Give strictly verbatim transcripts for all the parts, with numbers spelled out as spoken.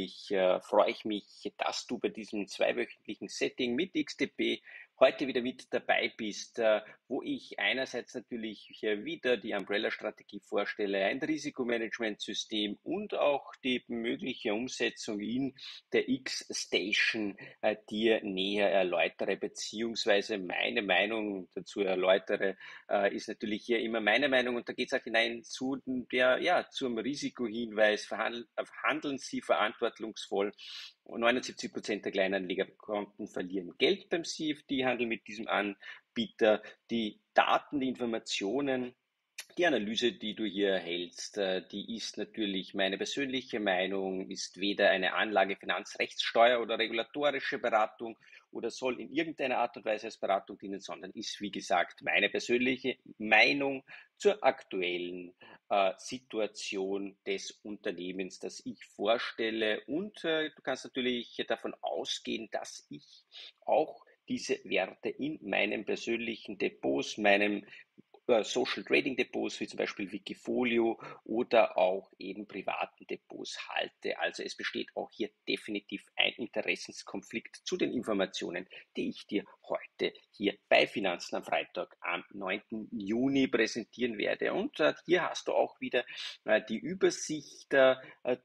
natürlich äh, freue ich mich, dass du bei diesem zweiwöchentlichen Setting mit X T P heute wieder mit dabei bist, äh, wo ich einerseits natürlich hier wieder die Umbrella-Strategie vorstelle, ein Risikomanagementsystem und auch die mögliche Umsetzung in der X-Station äh, dir näher erläutere, beziehungsweise meine Meinung dazu erläutere, äh, ist natürlich hier immer meine Meinung, und da geht es auch hinein zu der, ja, zum Risikohinweis. Verhandeln, handeln Sie verantwortungsvoll. neunundsiebzig Prozent der Kleinanlegerkonten verlieren Geld beim C F D-Handel mit diesem Anbieter. Die Daten, die Informationen, die Analyse, die du hier erhältst, äh, die ist natürlich meine persönliche Meinung, ist weder eine Anlage-, Finanzrechtssteuer- oder regulatorische Beratung oder soll in irgendeiner Art und Weise als Beratung dienen, sondern ist, wie gesagt, meine persönliche Meinung zur aktuellen äh, Situation des Unternehmens, das ich vorstelle. Und äh, du kannst natürlich davon ausgehen, dass ich auch diese Werte in meinen persönlichen Depots, meinem Social Trading Depots wie zum Beispiel Wikifolio oder auch eben privaten Depots halte. Also es besteht auch hier definitiv ein Interessenskonflikt zu den Informationen, die ich dir heute hier bei Finanzen am Freitag am neunten Juni präsentieren werde. Und äh, hier hast du auch wieder äh, die Übersicht äh,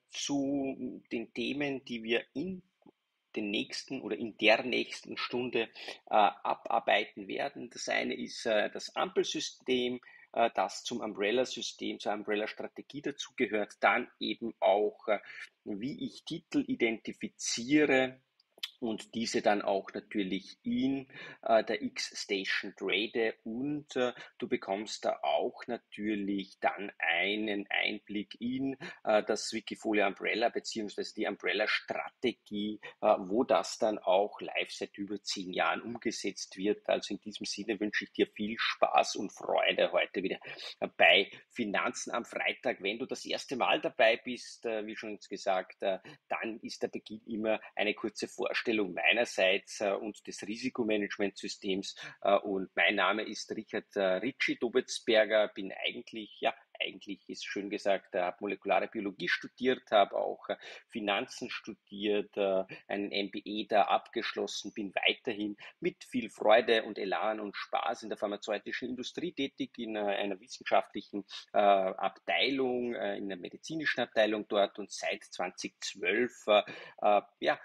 zu den Themen, die wir in den nächsten oder in der nächsten Stunde äh, abarbeiten werden. Das eine ist äh, das Ampelsystem, äh, das zum Umbrella-System, zur Umbrella-Strategie dazugehört. Dann eben auch, äh, wie ich Titel identifiziere und diese dann auch natürlich in äh, der X-Station trade, und äh, du bekommst da auch natürlich dann einen Einblick in äh, das Wikifolio Umbrella beziehungsweise die Umbrella-Strategie, äh, wo das dann auch live seit über zehn Jahren umgesetzt wird. Also in diesem Sinne wünsche ich dir viel Spaß und Freude heute wieder bei Finanzen am Freitag. Wenn du das erste Mal dabei bist, äh, wie schon gesagt, äh, dann ist der Beginn immer eine kurze Vorstellung meinerseits äh, und des Risikomanagementsystems. Äh, und mein Name ist Richard äh, Ritchie Dobetzberger, bin eigentlich, ja, eigentlich ist schön gesagt, äh, habe molekulare Biologie studiert, habe auch äh, Finanzen studiert, äh, einen M B A da abgeschlossen, bin weiterhin mit viel Freude und Elan und Spaß in der pharmazeutischen Industrie tätig, in äh, einer wissenschaftlichen äh, Abteilung, äh, in der medizinischen Abteilung dort, und seit zweitausendzwölf äh, äh, ja,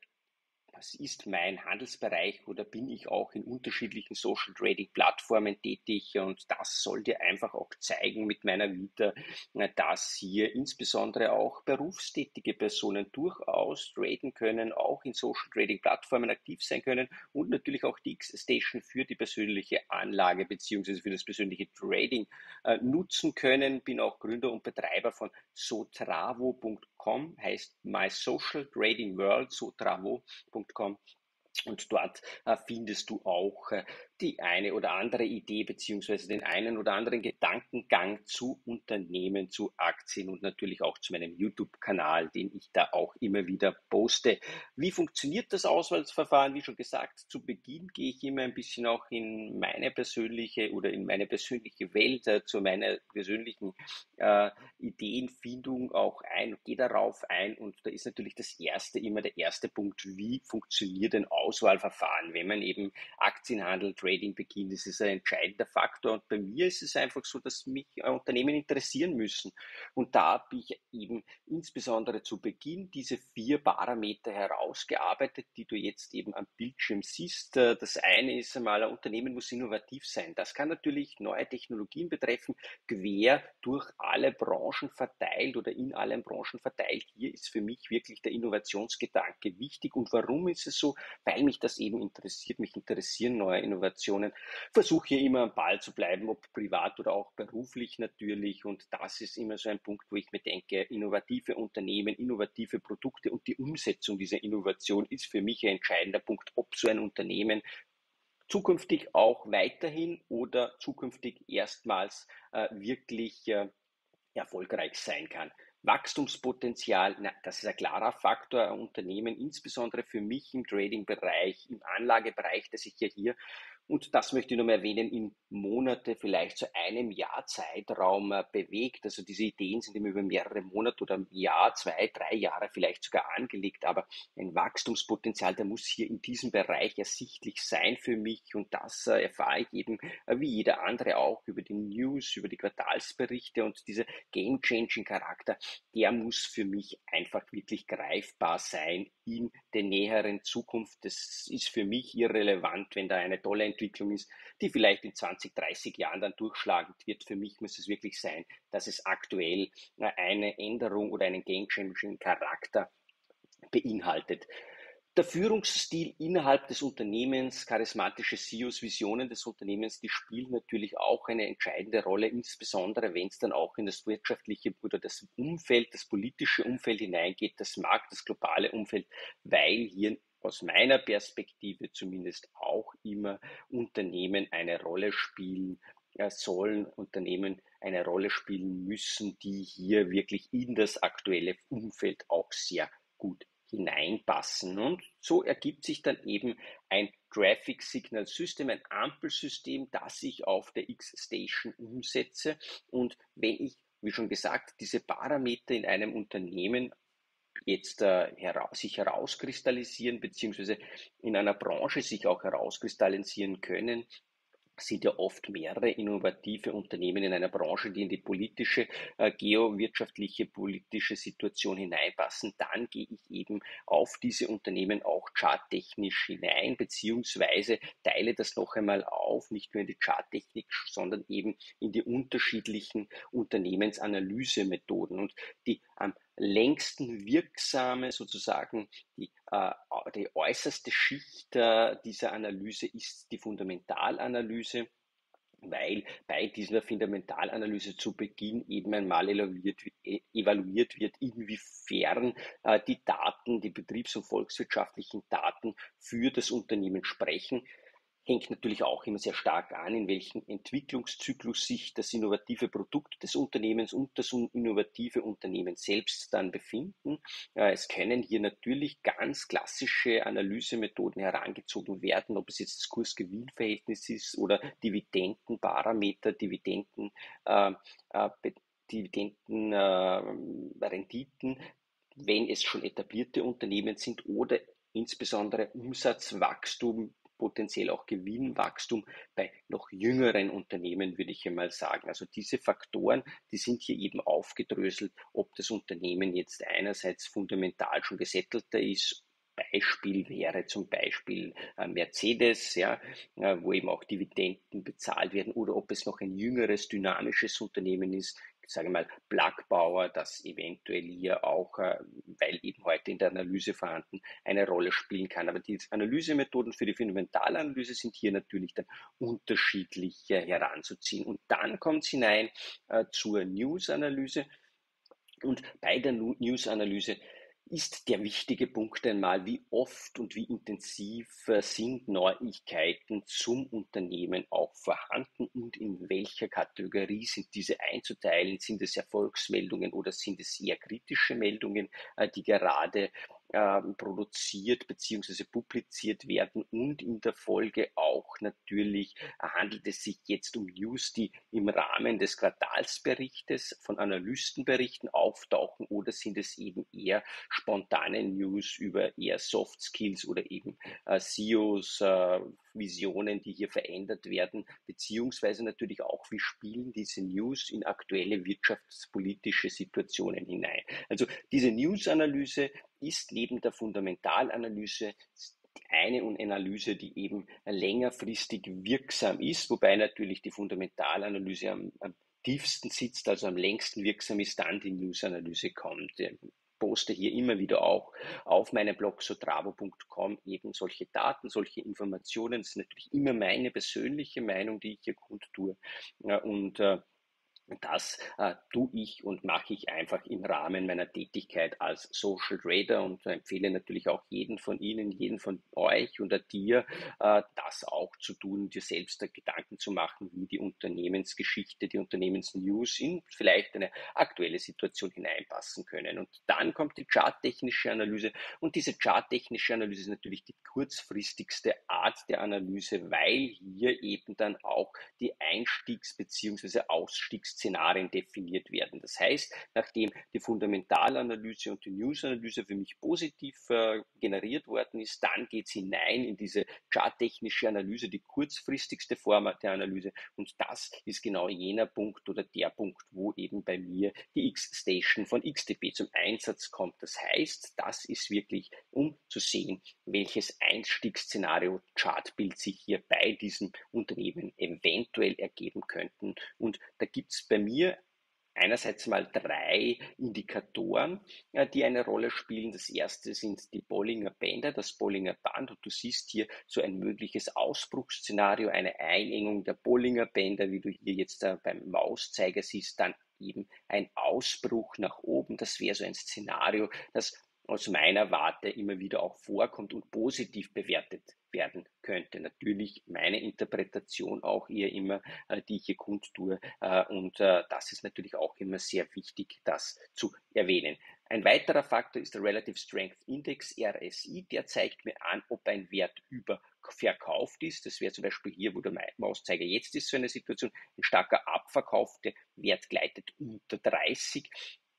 das ist mein Handelsbereich, oder bin ich auch in unterschiedlichen Social Trading Plattformen tätig, und das soll dir einfach auch zeigen mit meiner Vita, dass hier insbesondere auch berufstätige Personen durchaus traden können, auch in Social Trading Plattformen aktiv sein können und natürlich auch die X-Station für die persönliche Anlage beziehungsweise für das persönliche Trading äh, nutzen können. Bin auch Gründer und Betreiber von sotravo Punkt com, heißt My Social Trading World, sotravo Punkt com. Und dort äh, findest du auch äh, die eine oder andere Idee beziehungsweise den einen oder anderen Gedankengang zu Unternehmen, zu Aktien und natürlich auch zu meinem YouTube-Kanal, den ich da auch immer wieder poste. Wie funktioniert das Auswahlverfahren? Wie schon gesagt, zu Beginn gehe ich immer ein bisschen auch in meine persönliche oder in meine persönliche Welt, äh, zu meiner persönlichen äh, Ideenfindung auch ein, gehe darauf ein, und da ist natürlich das erste immer der erste Punkt: Wie funktioniert ein Auswahlverfahren, wenn man eben Aktienhandel, Trading beginnt? Das ist ein entscheidender Faktor, und bei mir ist es einfach so, dass mich äh, Unternehmen interessieren müssen, und da habe ich eben insbesondere zu Beginn diese vier Parameter herausgearbeitet, die du jetzt eben am Bildschirm siehst. Äh, Das eine ist einmal, ein Unternehmen muss innovativ sein. Das kann natürlich neue Technologien betreffen, quer durch alle Branchen verteilt oder in allen Branchen verteilt. Hier ist für mich wirklich der Innovationsgedanke wichtig. Und warum ist es so? Weil mich das eben interessiert. Mich interessieren neue Innovationen. Versuche hier immer am Ball zu bleiben, ob privat oder auch beruflich natürlich. Und das ist immer so ein Punkt, wo ich mir denke, innovative Unternehmen, innovative Produkte und die Umsetzung dieser Innovation ist für mich ein entscheidender Punkt, ob so ein Unternehmen zukünftig auch weiterhin oder zukünftig erstmals äh, wirklich äh, erfolgreich sein kann. Wachstumspotenzial, na, das ist ein klarer Faktor. Ein Unternehmen, insbesondere für mich im Trading-Bereich, im Anlagebereich, das ich ja hier und das möchte ich noch mal erwähnen, in Monate, vielleicht zu einem Jahr Zeitraum äh, bewegt. Also diese Ideen sind immer über mehrere Monate oder ein Jahr, zwei, drei Jahre vielleicht sogar angelegt, aber ein Wachstumspotenzial, der muss hier in diesem Bereich ersichtlich sein für mich und das äh, erfahre ich eben äh, wie jeder andere auch über die News, über die Quartalsberichte und dieser Game-Changing-Charakter, der muss für mich einfach wirklich greifbar sein in der näheren Zukunft. Das ist für mich irrelevant, wenn da eine tolle Entwicklung ist, die vielleicht in zwanzig, dreißig Jahren dann durchschlagend wird. Für mich muss es wirklich sein, dass es aktuell eine Änderung oder einen Game-Changing Charakter beinhaltet. Der Führungsstil innerhalb des Unternehmens, charismatische C E Os, Visionen des Unternehmens, die spielen natürlich auch eine entscheidende Rolle, insbesondere wenn es dann auch in das wirtschaftliche oder das Umfeld, das politische Umfeld hineingeht, das Markt, das globale Umfeld, weil hier aus meiner Perspektive zumindest auch immer Unternehmen eine Rolle spielen äh, sollen, Unternehmen eine Rolle spielen müssen, die hier wirklich in das aktuelle Umfeld auch sehr gut hineinpassen. Und so ergibt sich dann eben ein Traffic Signal System, ein Ampelsystem, das ich auf der X-Station umsetze. Und wenn ich, wie schon gesagt, diese Parameter in einem Unternehmen jetzt äh, heraus, sich herauskristallisieren, beziehungsweise in einer Branche sich auch herauskristallisieren können, sind ja oft mehrere innovative Unternehmen in einer Branche, die in die politische, äh, geowirtschaftliche, politische Situation hineinpassen, dann gehe ich eben auf diese Unternehmen auch charttechnisch hinein, beziehungsweise teile das noch einmal auf, nicht nur in die Charttechnik, sondern eben in die unterschiedlichen Unternehmensanalysemethoden. Und die am längsten wirksame sozusagen die, äh, die äußerste Schicht äh, dieser Analyse ist die Fundamentalanalyse, weil bei dieser Fundamentalanalyse zu Beginn eben einmal evaluiert, evaluiert wird, inwiefern äh, die Daten, die betriebs- und volkswirtschaftlichen Daten für das Unternehmen sprechen. Hängt natürlich auch immer sehr stark an, in welchem Entwicklungszyklus sich das innovative Produkt des Unternehmens und das innovative Unternehmen selbst dann befinden. Äh, Es können hier natürlich ganz klassische Analysemethoden herangezogen werden, ob es jetzt das Kurs-Gewinn-Verhältnis ist oder Dividendenparameter, Dividenden, äh, äh, Dividendenrenditen, äh, wenn es schon etablierte Unternehmen sind oder insbesondere Umsatzwachstum, potenziell auch Gewinnwachstum bei noch jüngeren Unternehmen, würde ich einmal sagen. Also diese Faktoren, die sind hier eben aufgedröselt, ob das Unternehmen jetzt einerseits fundamental schon gesettelter ist. Beispiel wäre zum Beispiel äh, Mercedes, ja, äh, wo eben auch Dividenden bezahlt werden, oder ob es noch ein jüngeres, dynamisches Unternehmen ist, ich sage mal Plug Power, das eventuell hier auch, äh, weil eben heute in der Analyse vorhanden, eine Rolle spielen kann. Aber die Analysemethoden für die Fundamentalanalyse sind hier natürlich dann unterschiedlich äh, heranzuziehen. Und dann kommt es hinein äh, zur News-Analyse. Und bei der News-Analyse ist der wichtige Punkt einmal, wie oft und wie intensiv äh, sind Neuigkeiten zum Unternehmen auch vorhanden und in welcher Kategorie sind diese einzuteilen? Sind es Erfolgsmeldungen oder sind es eher kritische Meldungen, äh, die gerade äh, produziert bzw. publiziert werden? Und in der Folge auch natürlich äh, handelt es sich jetzt um News, die im Rahmen des Quartalsberichtes von Analystenberichten auftauchen, oder sind es eben eher spontane News über eher Soft Skills oder eben äh, C E Os, äh, Visionen, die hier verändert werden, beziehungsweise natürlich auch, wie spielen diese News in aktuelle wirtschaftspolitische Situationen hinein. Also diese News-Analyse ist neben der Fundamentalanalyse eine Analyse, die eben längerfristig wirksam ist, wobei natürlich die Fundamentalanalyse am, am tiefsten sitzt, also am längsten wirksam ist, dann die News-Analyse kommt. Ich poste hier immer wieder auch auf meinem Blog sotravo punkt com eben solche Daten, solche Informationen. Das ist natürlich immer meine persönliche Meinung, die ich hier kundtue. Ja, und äh, Das äh, tue ich und mache ich einfach im Rahmen meiner Tätigkeit als Social Trader und empfehle natürlich auch jeden von Ihnen, jeden von euch oder dir, äh, das auch zu tun, dir selbst da Gedanken zu machen, wie die Unternehmensgeschichte, die Unternehmensnews in vielleicht eine aktuelle Situation hineinpassen können. Und dann kommt die charttechnische Analyse, und diese charttechnische Analyse ist natürlich die kurzfristigste Art der Analyse, weil hier eben dann auch die Einstiegs- bzw. Ausstiegsszenarien definiert werden. Das heißt, nachdem die Fundamentalanalyse und die News-Analyse für mich positiv äh, generiert worden ist, dann geht es hinein in diese charttechnische Analyse, die kurzfristigste Form der Analyse. Und das ist genau jener Punkt oder der Punkt, wo eben bei mir die X-Station von X T P zum Einsatz kommt. Das heißt, das ist wirklich, um zu sehen, welches Einstiegsszenario, Chartbild sich hier bei diesem Unternehmen eventuell ergeben könnten. Und da gibt es bei mir einerseits mal drei Indikatoren, äh, die eine Rolle spielen. Das erste sind die Bollinger Bänder, das Bollinger Band. Und du siehst hier so ein mögliches Ausbruchsszenario, eine Einengung der Bollinger Bänder, wie du hier jetzt äh, beim Mauszeiger siehst, dann eben ein Ausbruch nach oben. Das wäre so ein Szenario, das aus meiner Warte immer wieder auch vorkommt und positiv bewertet werden könnte. Natürlich meine Interpretation auch eher immer, äh, die ich hier kundtue. Äh, und äh, das ist natürlich auch immer sehr wichtig, das zu erwähnen. Ein weiterer Faktor ist der Relative Strength Index, R S I. Der zeigt mir an, ob ein Wert überverkauft ist. Das wäre zum Beispiel hier, wo der Mauszeiger jetzt ist, so eine Situation. Ein starker Abverkauf, der Wert gleitet unter dreißig.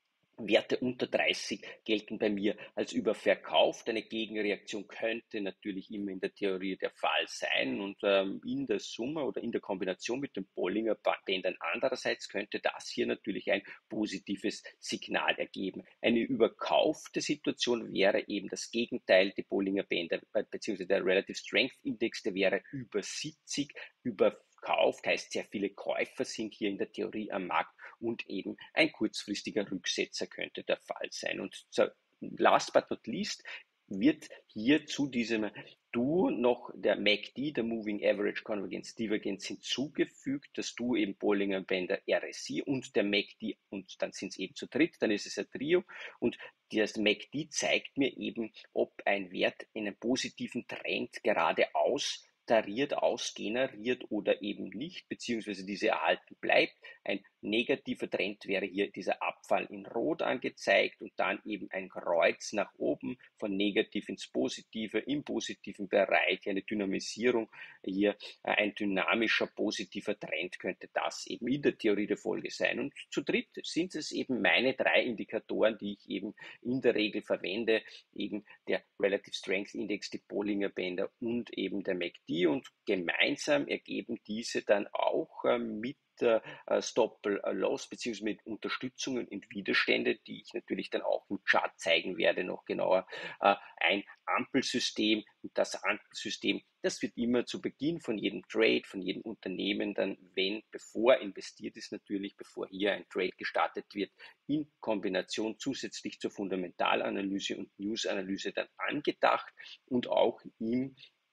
Werte unter dreißig gelten bei mir als überverkauft. Eine Gegenreaktion könnte natürlich immer in der Theorie der Fall sein, und ähm, in der Summe oder in der Kombination mit den Bollinger Bändern andererseits könnte das hier natürlich ein positives Signal ergeben. Eine überkaufte Situation wäre eben das Gegenteil, die Bollinger Bänder äh, bzw. der Relative Strength Index, der wäre über siebzig, überkauft, heißt sehr viele Käufer sind hier in der Theorie am Markt, und eben ein kurzfristiger Rücksetzer könnte der Fall sein. Und last but not least wird hier zu diesem Duo noch der M A C D, der Moving Average Convergence Divergence, hinzugefügt, das Duo eben Bollinger Bänder R S I und der M A C D, und dann sind es eben zu dritt, dann ist es ein Trio, und das M A C D zeigt mir eben, ob ein Wert in einem positiven Trend geradeaus tariert, ausgeneriert oder eben nicht, beziehungsweise diese erhalten bleibt. Ein negativer Trend wäre hier dieser Abfall in Rot angezeigt und dann eben ein Kreuz nach oben von negativ ins Positive, im positiven Bereich eine Dynamisierung. Hier äh, ein dynamischer positiver Trend könnte das eben in der Theorie der Folge sein. Und zu dritt sind es eben meine drei Indikatoren, die ich eben in der Regel verwende, eben der Relative Strength Index, die Bollinger Bänder und eben der M A C D, und gemeinsam ergeben diese dann auch äh, mit äh, Stop-Loss beziehungsweise mit Unterstützungen und Widerstände, die ich natürlich dann auch im Chart zeigen werde, noch genauer, äh, ein Ampelsystem. Und das Ampelsystem, das wird immer zu Beginn von jedem Trade, von jedem Unternehmen dann, wenn, bevor investiert ist natürlich, bevor hier ein Trade gestartet wird, in Kombination zusätzlich zur Fundamentalanalyse und News-Analyse dann angedacht und auch im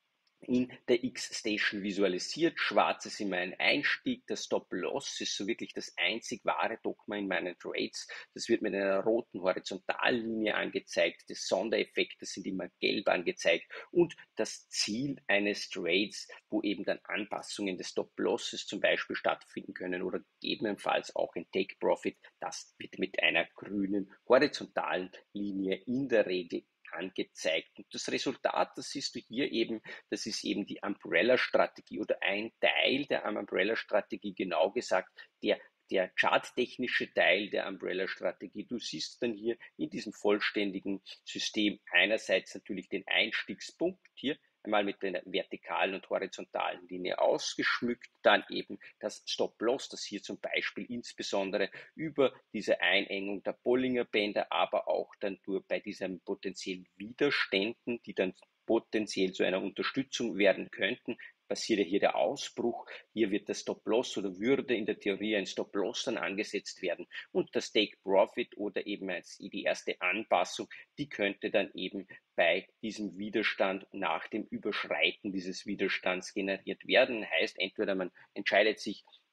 in der X-Station visualisiert. Schwarz ist immer ein Einstieg, der Stop-Loss ist so wirklich das einzig wahre Dogma in meinen Trades. Das wird mit einer roten Horizontallinie angezeigt, die Sondereffekte sind immer gelb angezeigt, und das Ziel eines Trades, wo eben dann Anpassungen des Stop-Losses zum Beispiel stattfinden können oder gegebenenfalls auch ein Take-Profit, das wird mit einer grünen horizontalen Linie in der Regel angezeigt. Und das Resultat, das siehst du hier eben, das ist eben die Umbrella-Strategie oder ein Teil der Umbrella-Strategie, genau gesagt, der der charttechnische Teil der Umbrella-Strategie. Du siehst dann hier in diesem vollständigen System einerseits natürlich den Einstiegspunkt hier, einmal mit einer vertikalen und horizontalen Linie ausgeschmückt, dann eben das Stop-Loss, das hier zum Beispiel insbesondere über diese Einengung der Bollinger Bänder, aber auch dann durch bei diesen potenziellen Widerständen, die dann potenziell zu einer Unterstützung werden könnten, passiert ja hier der Ausbruch. Hier wird das Stop-Loss oder würde in der Theorie ein Stop-Loss dann angesetzt werden, und das Take-Profit oder eben als die erste Anpassung, die könnte dann eben bei diesem Widerstand nach dem Überschreiten dieses Widerstands generiert werden. Heißt, entweder man entscheidet sich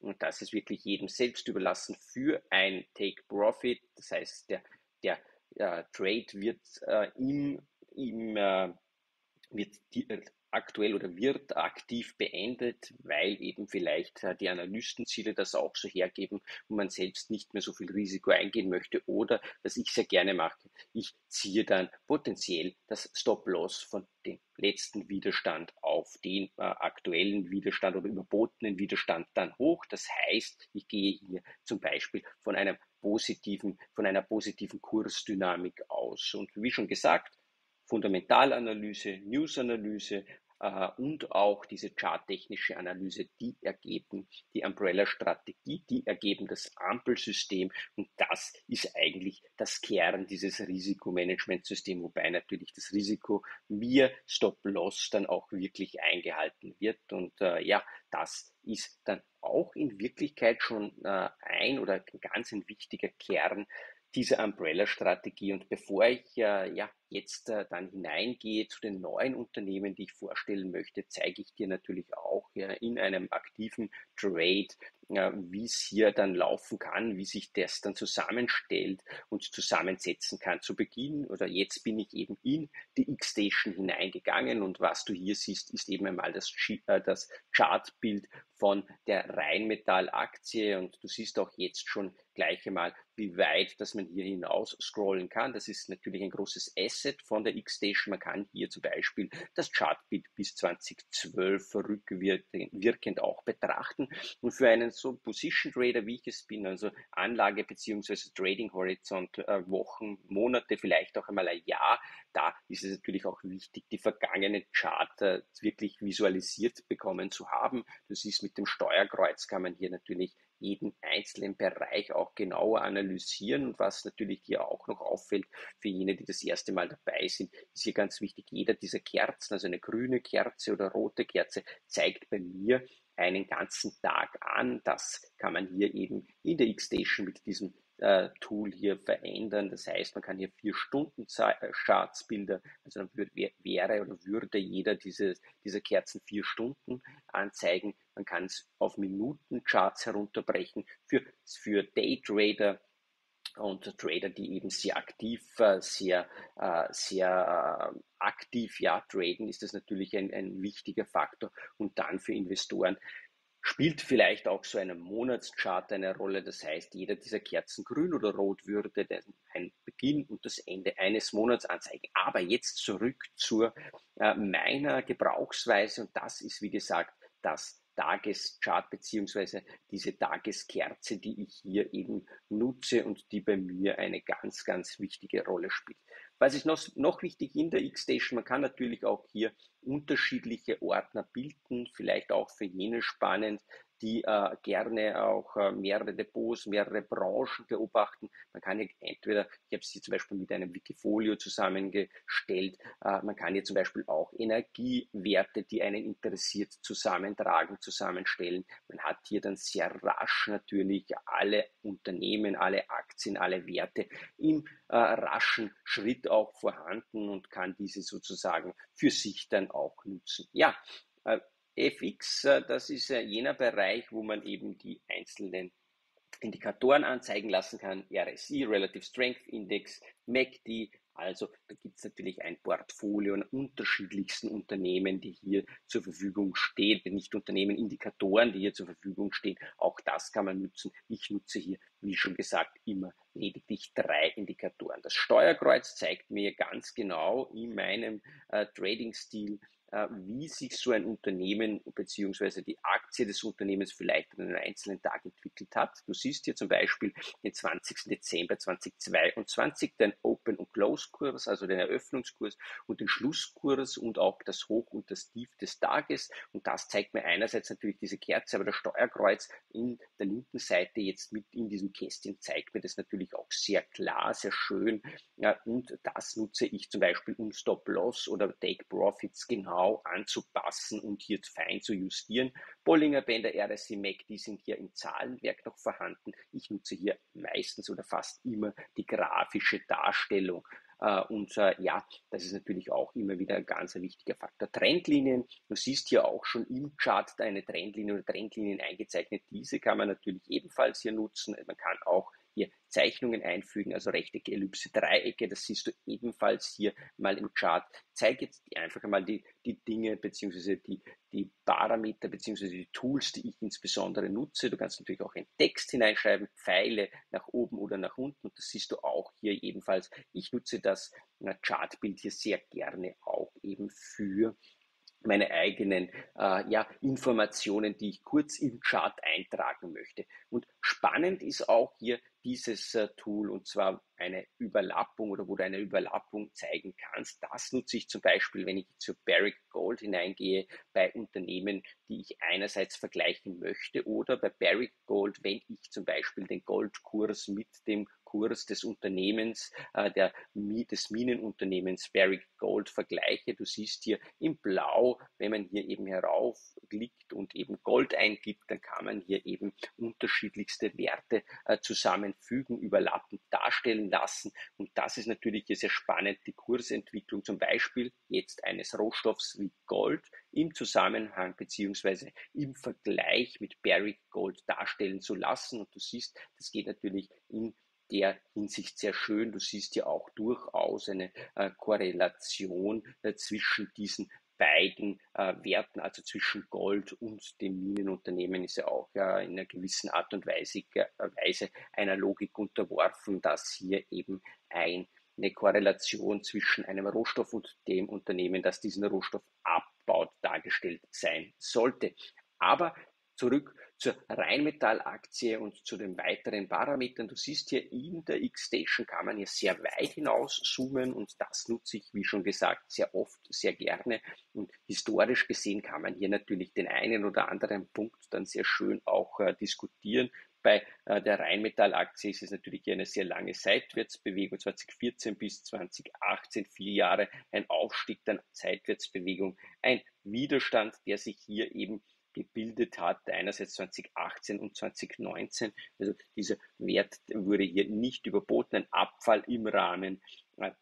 und das ist wirklich jedem selbst überlassen für ein Take Profit. Das heißt, der, der äh, Trade wird äh, im, im äh, wird die, äh, aktuell oder wird aktiv beendet, weil eben vielleicht äh, die Analystenziele das auch so hergeben und man selbst nicht mehr so viel Risiko eingehen möchte oder, was ich sehr gerne mache, ich ziehe dann potenziell das Stop-Loss von dem letzten Widerstand auf den äh, aktuellen Widerstand oder überbotenen Widerstand dann hoch. Das heißt, ich gehe hier zum Beispiel von einem positiven, von einer positiven Kursdynamik aus. Und wie schon gesagt, Fundamentalanalyse, Newsanalyse äh, und auch diese charttechnische Analyse, die ergeben die Umbrella-Strategie, die ergeben das Ampelsystem und das ist eigentlich das Kern dieses Risikomanagementsystems, wobei natürlich das Risiko via Stop-Loss dann auch wirklich eingehalten wird und äh, ja, das ist dann auch in Wirklichkeit schon äh, ein oder ganz ein wichtiger Kern diese Umbrella-Strategie. Und bevor ich äh, ja jetzt äh, dann hineingehe zu den neuen Unternehmen, die ich vorstellen möchte, zeige ich dir natürlich auch ja, in einem aktiven Trade, äh, wie es hier dann laufen kann, wie sich das dann zusammenstellt und zusammensetzen kann. Zu Beginn oder jetzt bin ich eben in die X-Station hineingegangen und was du hier siehst, ist eben einmal das, äh, das Chartbild von der Rheinmetall-Aktie und du siehst auch jetzt schon gleich einmal, wie weit, dass man hier hinaus scrollen kann. Das ist natürlich ein großes Asset von der X-Station. Man kann hier zum Beispiel das Chartbild bis zweitausendzwölf rückwirkend auch betrachten. Und für einen so Position Trader, wie ich es bin, also Anlage bzw. Trading Horizont, äh, Wochen, Monate, vielleicht auch einmal ein Jahr, da ist es natürlich auch wichtig, die vergangenen Charter wirklich visualisiert bekommen zu haben. Du siehst, mit dem Steuerkreuz kann man hier natürlich jeden einzelnen Bereich auch genauer analysieren. Und was natürlich hier auch noch auffällt, für jene, die das erste Mal dabei sind, ist hier ganz wichtig, jeder dieser Kerzen, also eine grüne Kerze oder rote Kerze, zeigt bei mir einen ganzen Tag an. Das kann man hier eben in der X-Station mit diesem äh, Tool hier verändern. Das heißt, man kann hier vier Stunden Chartsbilder, also dann würde, wäre oder würde jeder diese, dieser Kerzen vier Stunden anzeigen. Man kann es auf Minutencharts herunterbrechen für, für Daytrader und Trader, die eben sehr aktiv, sehr, sehr aktiv ja, traden, ist das natürlich ein, ein wichtiger Faktor. Und dann für Investoren spielt vielleicht auch so ein Monatschart eine Rolle. Das heißt, jeder dieser Kerzen grün oder rot würde ein Beginn und das Ende eines Monats anzeigen. Aber jetzt zurück zu äh, meiner Gebrauchsweise und das ist, wie gesagt, das Tageschart beziehungsweise diese Tageskerze, die ich hier eben nutze und die bei mir eine ganz, ganz wichtige Rolle spielt. Was ist noch, noch wichtig in der X-Station? Man kann natürlich auch hier unterschiedliche Ordner bilden, vielleicht auch für jene spannend, die äh, gerne auch äh, mehrere Depots, mehrere Branchen beobachten. Man kann hier entweder, ich habe sie zum Beispiel mit einem Wikifolio zusammengestellt, äh, man kann hier zum Beispiel auch Energiewerte, die einen interessiert, zusammentragen, zusammenstellen. Man hat hier dann sehr rasch natürlich alle Unternehmen, alle Aktien, alle Werte im äh, raschen Schritt auch vorhanden und kann diese sozusagen für sich dann auch nutzen. Ja, äh, F X, äh, das ist äh, jener Bereich, wo man eben die einzelnen Indikatoren anzeigen lassen kann, R S I, Relative Strength Index, M A C D, also da gibt es natürlich ein Portfolio an unterschiedlichsten Unternehmen, die hier zur Verfügung stehen, nicht Unternehmen, Indikatoren, die hier zur Verfügung stehen, auch das kann man nutzen. Ich nutze hier, wie schon gesagt, immer lediglich drei Indikatoren. Das Steuerkreuz zeigt mir ganz genau in meinem äh, Trading-Stil, wie sich so ein Unternehmen bzw. die Aktie des Unternehmens vielleicht an einem einzelnen Tag entwickelt hat. Du siehst hier zum Beispiel den zwanzigsten Dezember zweitausendzweiundzwanzig, den Open- und Close-Kurs, also den Eröffnungskurs und den Schlusskurs und auch das Hoch- und das Tief des Tages. Und das zeigt mir einerseits natürlich diese Kerze, aber das Steuerkreuz in der linken Seite jetzt mit in diesem Kästchen zeigt mir das natürlich auch sehr klar, sehr schön. Ja, und das nutze ich zum Beispiel, um Stop-Loss oder Take-Profits genau anzupassen und hier fein zu justieren. Bollinger Bänder, R S I, M A C, die sind hier im Zahlenwerk noch vorhanden. Ich nutze hier meistens oder fast immer die grafische Darstellung. Äh, und äh, ja, das ist natürlich auch immer wieder ein ganz ein wichtiger Faktor. Trendlinien, du siehst hier auch schon im Chart eine Trendlinie oder Trendlinien eingezeichnet. Diese kann man natürlich ebenfalls hier nutzen. Man kann auch hier Zeichnungen einfügen, also Rechtecke, Ellipse, Dreiecke, das siehst du ebenfalls hier mal im Chart. Ich zeige jetzt einfach mal die, die Dinge beziehungsweise die, die Parameter beziehungsweise die Tools, die ich insbesondere nutze. Du kannst natürlich auch einen Text hineinschreiben, Pfeile nach oben oder nach unten, und das siehst du auch hier ebenfalls. Ich nutze das Chartbild hier sehr gerne auch eben für meine eigenen äh, ja, Informationen, die ich kurz im Chart eintragen möchte. Und spannend ist auch hier dieses äh, Tool, und zwar eine Überlappung, oder wo du eine Überlappung zeigen kannst. Das nutze ich zum Beispiel, wenn ich zu Barrick Gold hineingehe, bei Unternehmen, die ich einerseits vergleichen möchte, oder bei Barrick Gold, wenn ich zum Beispiel den Goldkurs mit dem Kurs des Unternehmens, äh, der, des Minenunternehmens Barrick Gold vergleiche. Du siehst hier in Blau, wenn man hier eben heraufklickt und eben Gold eingibt, dann kann man hier eben unterschiedlichste Werte äh, zusammenfügen, überlappend darstellen lassen. Und das ist natürlich hier sehr spannend, die Kursentwicklung zum Beispiel jetzt eines Rohstoffs wie Gold im Zusammenhang beziehungsweise im Vergleich mit Barrick Gold darstellen zu lassen. Und du siehst, das geht natürlich in der Hinsicht sehr schön. Du siehst ja auch durchaus eine äh, Korrelation äh, zwischen diesen beiden äh, Werten, also zwischen Gold und dem Minenunternehmen, ist ja auch äh, in einer gewissen Art und Weise, äh, Weise einer Logik unterworfen, dass hier eben ein, eine Korrelation zwischen einem Rohstoff und dem Unternehmen, das diesen Rohstoff abbaut, dargestellt sein sollte. Aber zurück zur Rheinmetall-Aktie und zu den weiteren Parametern. Du siehst hier in der X-Station kann man hier sehr weit hinaus zoomen, und das nutze ich, wie schon gesagt, sehr oft, sehr gerne. Und historisch gesehen kann man hier natürlich den einen oder anderen Punkt dann sehr schön auch äh, diskutieren. Bei äh, der Rheinmetall-Aktie ist es natürlich hier eine sehr lange Seitwärtsbewegung, zwanzig vierzehn bis zwanzig achtzehn, vier Jahre, ein Aufstieg, dann Seitwärtsbewegung, ein Widerstand, der sich hier eben gebildet hat, einerseits zwanzig achtzehn und zwanzig neunzehn. Also dieser Wert wurde hier nicht überboten, ein Abfall im Rahmen äh,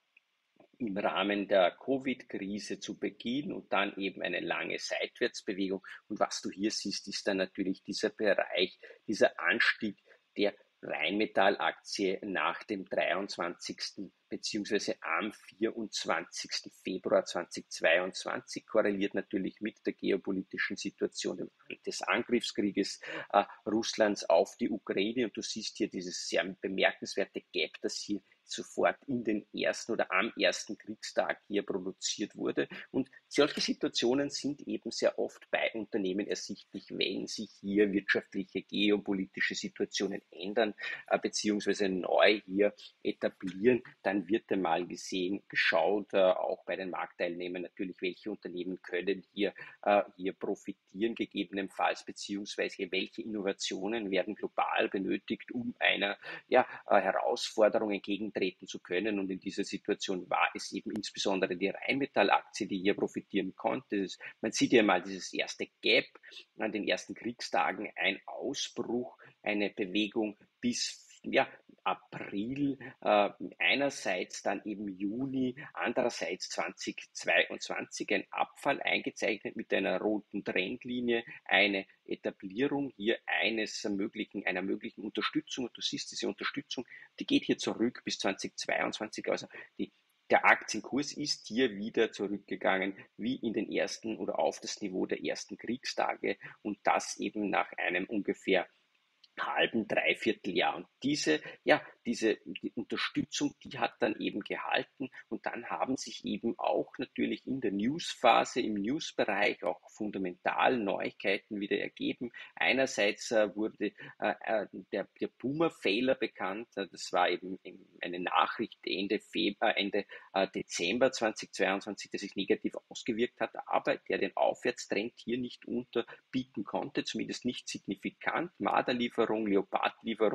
im Rahmen der Covid-Krise zu Beginn und dann eben eine lange Seitwärtsbewegung. Und was du hier siehst, ist dann natürlich dieser Bereich, dieser Anstieg der Rheinmetall-Aktie nach dem dreiundzwanzigsten beziehungsweise am vierundzwanzigsten Februar zweitausendzweiundzwanzig, korreliert natürlich mit der geopolitischen Situation des Angriffskrieges äh, Russlands auf die Ukraine. Und du siehst hier dieses sehr bemerkenswerte Gap, das hier sofort in den ersten oder am ersten Kriegstag hier produziert wurde. Und solche Situationen sind eben sehr oft bei Unternehmen ersichtlich, wenn sich hier wirtschaftliche, geopolitische Situationen ändern, äh, beziehungsweise neu hier etablieren. Dann wird einmal gesehen, geschaut, äh, auch bei den Marktteilnehmern natürlich, welche Unternehmen können hier, äh, hier profitieren gegebenenfalls, beziehungsweise welche Innovationen werden global benötigt, um einer ja, äh, Herausforderung entgegentreten zu können. Und in dieser Situation war es eben insbesondere die Rheinmetall-Aktie, die hier profitieren konnte. Das, man sieht ja mal dieses erste Gap an den ersten Kriegstagen, ein Ausbruch, eine Bewegung bis ja, April, äh, einerseits dann eben Juni, andererseits zweitausendzweiundzwanzig ein Abfall eingezeichnet mit einer roten Trendlinie, eine Etablierung hier eines möglichen, einer möglichen Unterstützung. Und du siehst diese Unterstützung, die geht hier zurück bis zweitausendzweiundzwanzig, also die der Aktienkurs ist hier wieder zurückgegangen, wie in den ersten oder auf das Niveau der ersten Kriegstage, und das eben nach einem ungefähr halben, dreiviertel Jahr. Und diese, ja, diese die Unterstützung, die hat dann eben gehalten, und dann haben sich eben auch natürlich in der Newsphase, im Newsbereich auch fundamental Neuigkeiten wieder ergeben. Einerseits äh, wurde äh, äh, der, der Boomer-Fehler bekannt. Das war eben eine Nachricht Ende Februar, Ende äh, Dezember zweitausendzweiundzwanzig, der sich negativ ausgewirkt hat, aber der den Aufwärtstrend hier nicht unterbieten konnte, zumindest nicht signifikant. Marderlieferung, Leopardlieferung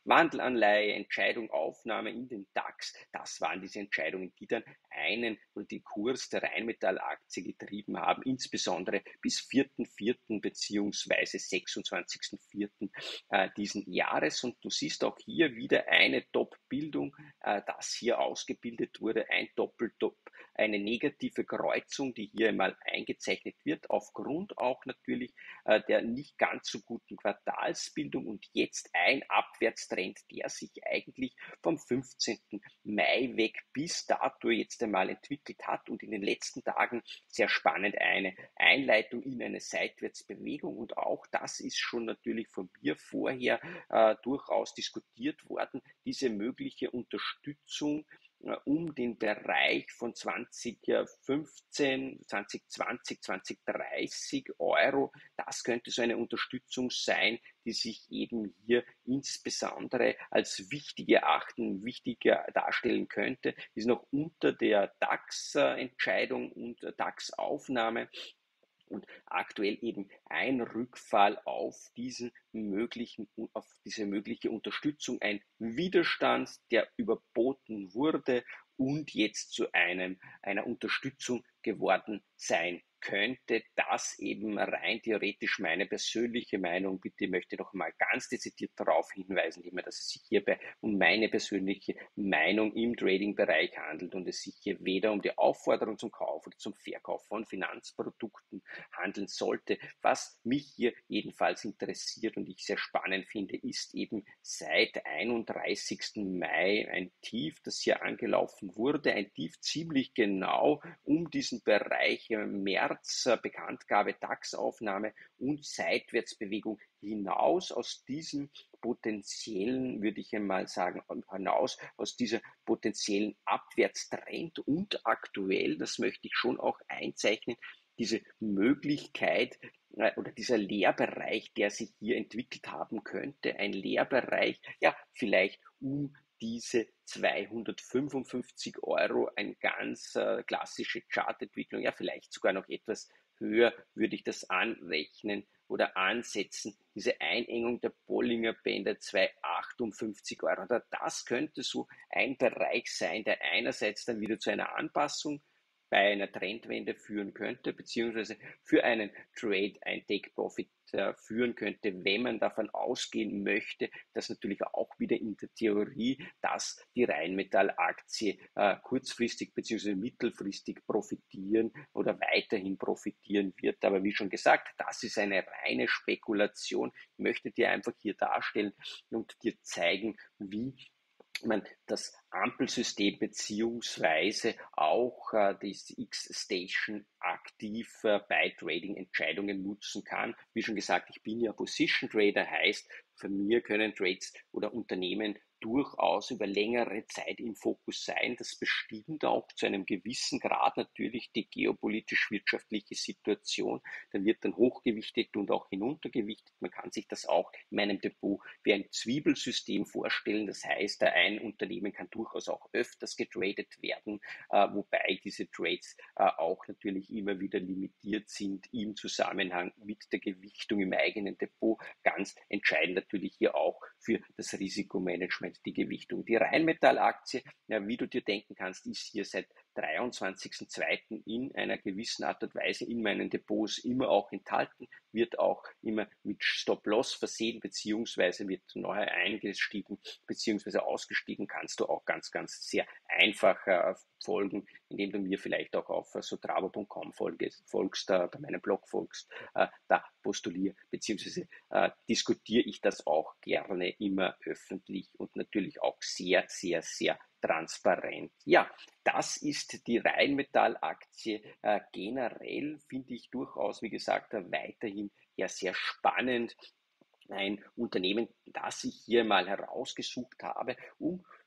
Wandelanleihe, Entscheidung, Aufnahme in den DAX. Das waren diese Entscheidungen, die dann einen oder den Kurs der Rheinmetall-Aktie getrieben haben, insbesondere bis vierten vierten beziehungsweise sechsundzwanzigsten vierten äh, diesen Jahres. Und du siehst auch hier wieder eine Top-Bildung, äh, das hier ausgebildet wurde, ein Doppeltop, eine negative Kreuzung, die hier einmal eingezeichnet wird, aufgrund auch natürlich äh, der nicht ganz so guten Quartalsbildung und jetzt ein Abwärtstrend, der sich eigentlich vom fünfzehnten Mai weg bis dato jetzt einmal entwickelt hat und in den letzten Tagen sehr spannend eine Einleitung in eine Seitwärtsbewegung, und auch das ist schon natürlich von mir vorher äh, durchaus diskutiert worden, diese mögliche Unterstützung äh, um den Bereich von zwanzig fünfzehn, zwanzig zwanzig, zwanzig dreißig Euro. Das könnte so eine Unterstützung sein, die sich eben hier insbesondere als wichtig erachten, wichtiger darstellen könnte, ist noch unter der DAX-Entscheidung und DAX-Aufnahme. Und aktuell eben ein Rückfall auf diesen möglichen, auf diese mögliche Unterstützung, ein Widerstand, der überboten wurde und jetzt zu einem, einer Unterstützung geworden sein könnte. Das eben rein theoretisch meine persönliche Meinung. Bitte möchte noch mal ganz dezidiert darauf hinweisen, dass es sich hierbei um meine persönliche Meinung im Trading-Bereich handelt und es sich hier weder um die Aufforderung zum Kauf oder zum Verkauf von Finanzprodukten handeln sollte. Was mich hier jedenfalls interessiert und ich sehr spannend finde, ist eben seit einunddreißigsten Mai ein Tief, das hier angelaufen wurde, ein Tief ziemlich genau um diesen Bereich März, Bekanntgabe, DAX-Aufnahme und Seitwärtsbewegung hinaus aus diesem potenziellen, würde ich einmal sagen, hinaus aus dieser potenziellen Abwärtstrend und aktuell, das möchte ich schon auch einzeichnen, diese Möglichkeit äh, oder dieser Leerbereich, der sich hier entwickelt haben könnte, ein Leerbereich, ja, vielleicht um diese zweihundertfünfundfünfzig Euro, eine ganz äh, klassische Chartentwicklung, ja, vielleicht sogar noch etwas höher würde ich das anrechnen oder ansetzen, diese Einengung der Bollinger Bänder zweihundertachtundfünfzig Euro. Das könnte so ein Bereich sein, der einerseits dann wieder zu einer Anpassung bei einer Trendwende führen könnte, beziehungsweise für einen Trade ein Take-Profit äh, führen könnte, wenn man davon ausgehen möchte, dass natürlich auch wieder in der Theorie, dass die Rheinmetall-Aktie äh, kurzfristig beziehungsweise mittelfristig profitieren oder weiterhin profitieren wird. Aber wie schon gesagt, das ist eine reine Spekulation. Ich möchte dir einfach hier darstellen und dir zeigen, wie man das Ampelsystem beziehungsweise auch äh, das X-Station aktiv äh, bei Trading-Entscheidungen nutzen kann. Wie schon gesagt, ich bin ja Position Trader, heißt, für mich können Trades oder Unternehmen durchaus über längere Zeit im Fokus sein. Das bestimmt auch zu einem gewissen Grad natürlich die geopolitisch-wirtschaftliche Situation. Da wird dann hochgewichtet und auch hinuntergewichtet. Man kann sich das auch in meinem Depot wie ein Zwiebelsystem vorstellen. Das heißt, ein Unternehmen kann durchaus auch öfters getradet werden, äh, wobei diese Trades äh, auch natürlich immer wieder limitiert sind im Zusammenhang mit der Gewichtung im eigenen Depot. Ganz entscheidend natürlich hier auch für das Risikomanagement die Gewichtung. Die Rheinmetall-Aktie, ja, wie du dir denken kannst, ist hier seit dreiundzwanzigsten zweiten in einer gewissen Art und Weise in meinen Depots immer auch enthalten, wird auch immer mit Stop-Loss versehen, beziehungsweise wird neu eingestiegen, beziehungsweise ausgestiegen, kannst du auch ganz, ganz sehr einfach äh, folgen, indem du mir vielleicht auch auf äh, sotravo punkt com folgst, folgst äh, bei meinem Blog folgst, äh, da postuliere, beziehungsweise äh, diskutiere ich das auch gerne immer öffentlich und natürlich auch sehr, sehr, sehr transparent. Ja, das ist die Rheinmetall-Aktie. Äh, generell finde ich durchaus, wie gesagt, äh, weiterhin ja sehr spannend. Ein Unternehmen, das ich hier mal herausgesucht habe, um ja,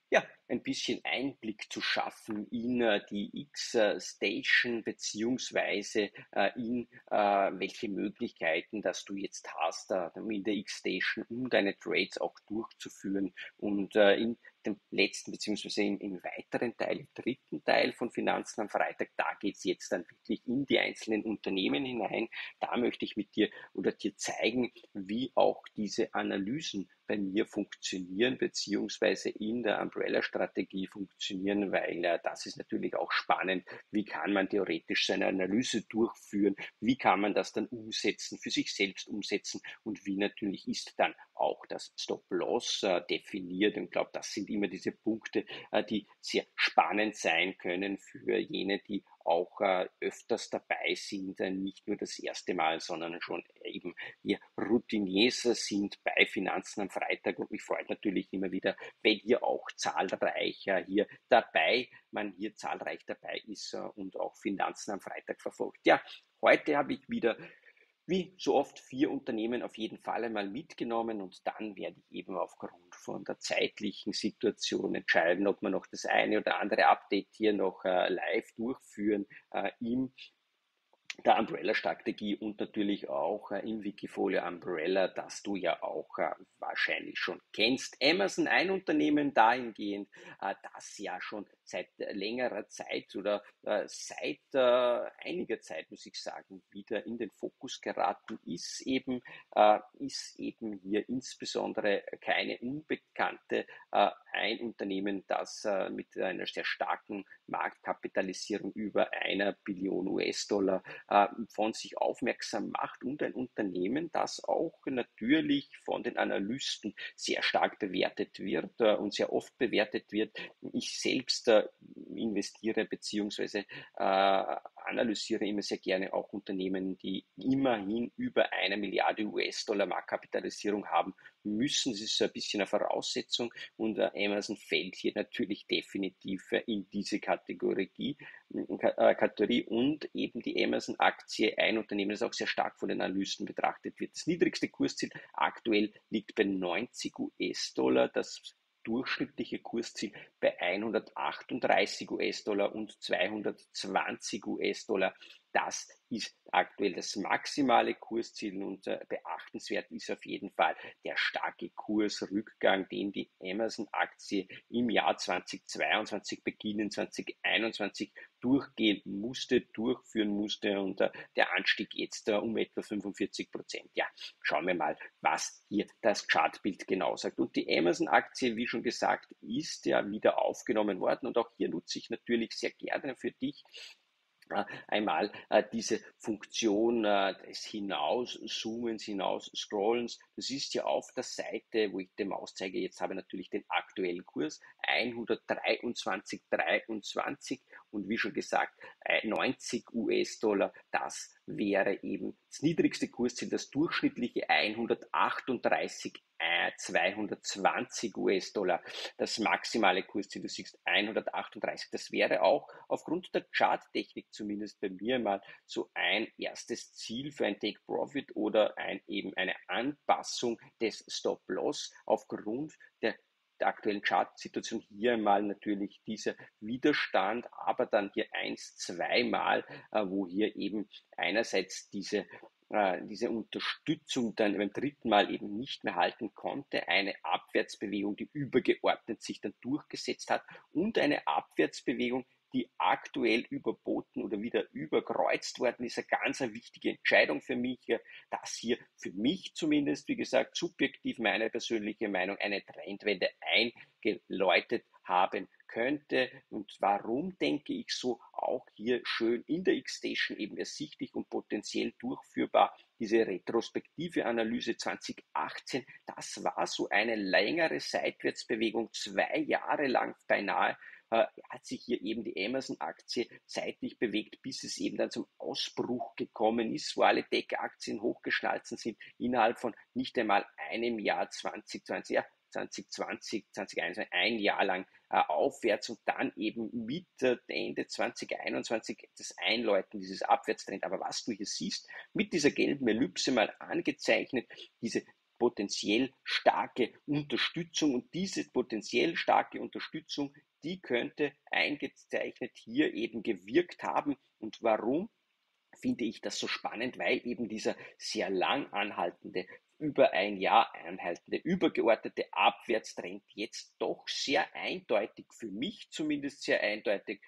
ein bisschen Einblick zu schaffen in äh, die X-Station beziehungsweise äh, in äh, welche Möglichkeiten, dass du jetzt hast äh, in der X-Station, um deine Trades auch durchzuführen. Und äh, in dem letzten beziehungsweise im, im weiteren Teil, im dritten Teil von Finanzen am Freitag, da geht es jetzt dann wirklich in die einzelnen Unternehmen hinein. Da möchte ich mit dir oder dir zeigen, wie auch diese Analysen bei mir funktionieren, beziehungsweise in der Umbrella-Strategie funktionieren, weil äh, das ist natürlich auch spannend. Wie kann man theoretisch seine Analyse durchführen? Wie kann man das dann umsetzen, für sich selbst umsetzen? Und wie natürlich ist dann auch das Stop-Loss äh, definiert? Und ich glaube, das sind immer diese Punkte, äh, die sehr spannend sein können für jene, die auch äh, öfters dabei sind, äh, nicht nur das erste Mal, sondern schon eben hier Routiniers sind bei Finanzen am Freitag. Und mich freut natürlich immer wieder, wenn ihr auch zahlreich äh, hier dabei, man hier zahlreich dabei ist äh, und auch Finanzen am Freitag verfolgt. Ja, heute habe ich wieder wie so oft vier Unternehmen auf jeden Fall einmal mitgenommen und dann werde ich eben aufgrund von der zeitlichen Situation entscheiden, ob wir noch das eine oder andere Update hier noch äh, live durchführen äh, im der Umbrella-Strategie und natürlich auch äh, im Wikifolio Umbrella, das du ja auch äh, wahrscheinlich schon kennst. Amazon, ein Unternehmen dahingehend, äh, das ja schon seit äh, längerer Zeit oder äh, seit äh, einiger Zeit, muss ich sagen, wieder in den Fokus geraten ist, eben, äh, ist eben hier insbesondere keine unbekannte, äh, ein Unternehmen, das äh, mit einer sehr starken Marktkapitalisierung über einer Billion U S-Dollar äh, von sich aufmerksam macht und ein Unternehmen, das auch natürlich von den Analysten sehr stark bewertet wird äh, und sehr oft bewertet wird. Ich selbst äh, investiere beziehungsweise äh, analysiere immer sehr gerne auch Unternehmen, die immerhin über eine Milliarde U S-Dollar Marktkapitalisierung haben müssen. Das ist so ein bisschen eine Voraussetzung und äh, Amazon fällt hier natürlich definitiv äh, in diese Kategorie. Kategorie und eben die Amazon-Aktie, ein Unternehmen, das auch sehr stark von den Analysten betrachtet wird. Das niedrigste Kursziel aktuell liegt bei neunzig U S-Dollar, das durchschnittliche Kursziel bei hundertachtunddreißig U S-Dollar und zweihundertzwanzig U S-Dollar. Das ist aktuell das maximale Kursziel und äh, beachtenswert ist auf jeden Fall der starke Kursrückgang, den die Amazon-Aktie im Jahr zweitausendzweiundzwanzig, beginnen zweitausendeinundzwanzig durchgehen musste, durchführen musste und äh, der Anstieg jetzt äh, um etwa fünfundvierzig Prozent. Ja, schauen wir mal, was hier das Chartbild genau sagt. Und die Amazon-Aktie, wie schon gesagt, ist ja wieder aufgenommen worden und auch hier nutze ich natürlich sehr gerne für dich äh, einmal äh, diese Funktion äh, des Hinauszoomens, Hinausscrollens. Das ist ja auf der Seite, wo ich die Maus zeige. Jetzt habe ich natürlich den aktuellen Kurs hundertdreiundzwanzig Komma dreiundzwanzig und wie schon gesagt neunzig U S-Dollar. Das wäre eben das niedrigste Kursziel, das durchschnittliche hundertachtunddreißig Komma zweihundertzwanzig U S-Dollar. Das maximale Kursziel, du siehst hundertachtunddreißig, das wäre auch aufgrund der Charttechnik zumindest bei mir mal so ein erstes Ziel für ein Take-Profit oder ein, eben eine Anpassung des Stop-Loss aufgrund der der aktuellen Chartsituation hier mal natürlich dieser Widerstand, aber dann hier eins, zweimal, äh, wo hier eben einerseits diese äh, diese Unterstützung dann beim dritten Mal eben nicht mehr halten konnte, eine Abwärtsbewegung, die übergeordnet sich dann durchgesetzt hat und eine Abwärtsbewegung, die aktuell überboten oder wieder überkreuzt worden ist. Eine ganz eine wichtige Entscheidung für mich, dass hier für mich zumindest, wie gesagt, subjektiv meine persönliche Meinung, eine Trendwende eingeläutet haben könnte. Und warum denke ich so? Auch hier schön in der X-Station eben ersichtlich und potenziell durchführbar. Diese retrospektive Analyse zwanzig achtzehn, das war so eine längere Seitwärtsbewegung, zwei Jahre lang beinahe, äh, hat sich hier eben die Amazon-Aktie seitlich bewegt, bis es eben dann zum Ausbruch gekommen ist, wo alle Tech-Aktien hochgeschnalzen sind, innerhalb von nicht einmal einem Jahr zwanzig zwanzig, ja, zwanzig zwanzig, zwanzig einundzwanzig, ein Jahr lang äh, aufwärts und dann eben mit äh, Ende zwanzig einundzwanzig das Einläuten dieses Abwärtstrend. Aber was du hier siehst, mit dieser gelben Ellipse mal angezeichnet, diese potenziell starke Unterstützung und diese potenziell starke Unterstützung, die könnte eingezeichnet hier eben gewirkt haben. Und warum finde ich das so spannend? Weil eben dieser sehr lang anhaltende, über ein Jahr anhaltende, übergeordnete Abwärtstrend jetzt doch sehr eindeutig, für mich zumindest sehr eindeutig,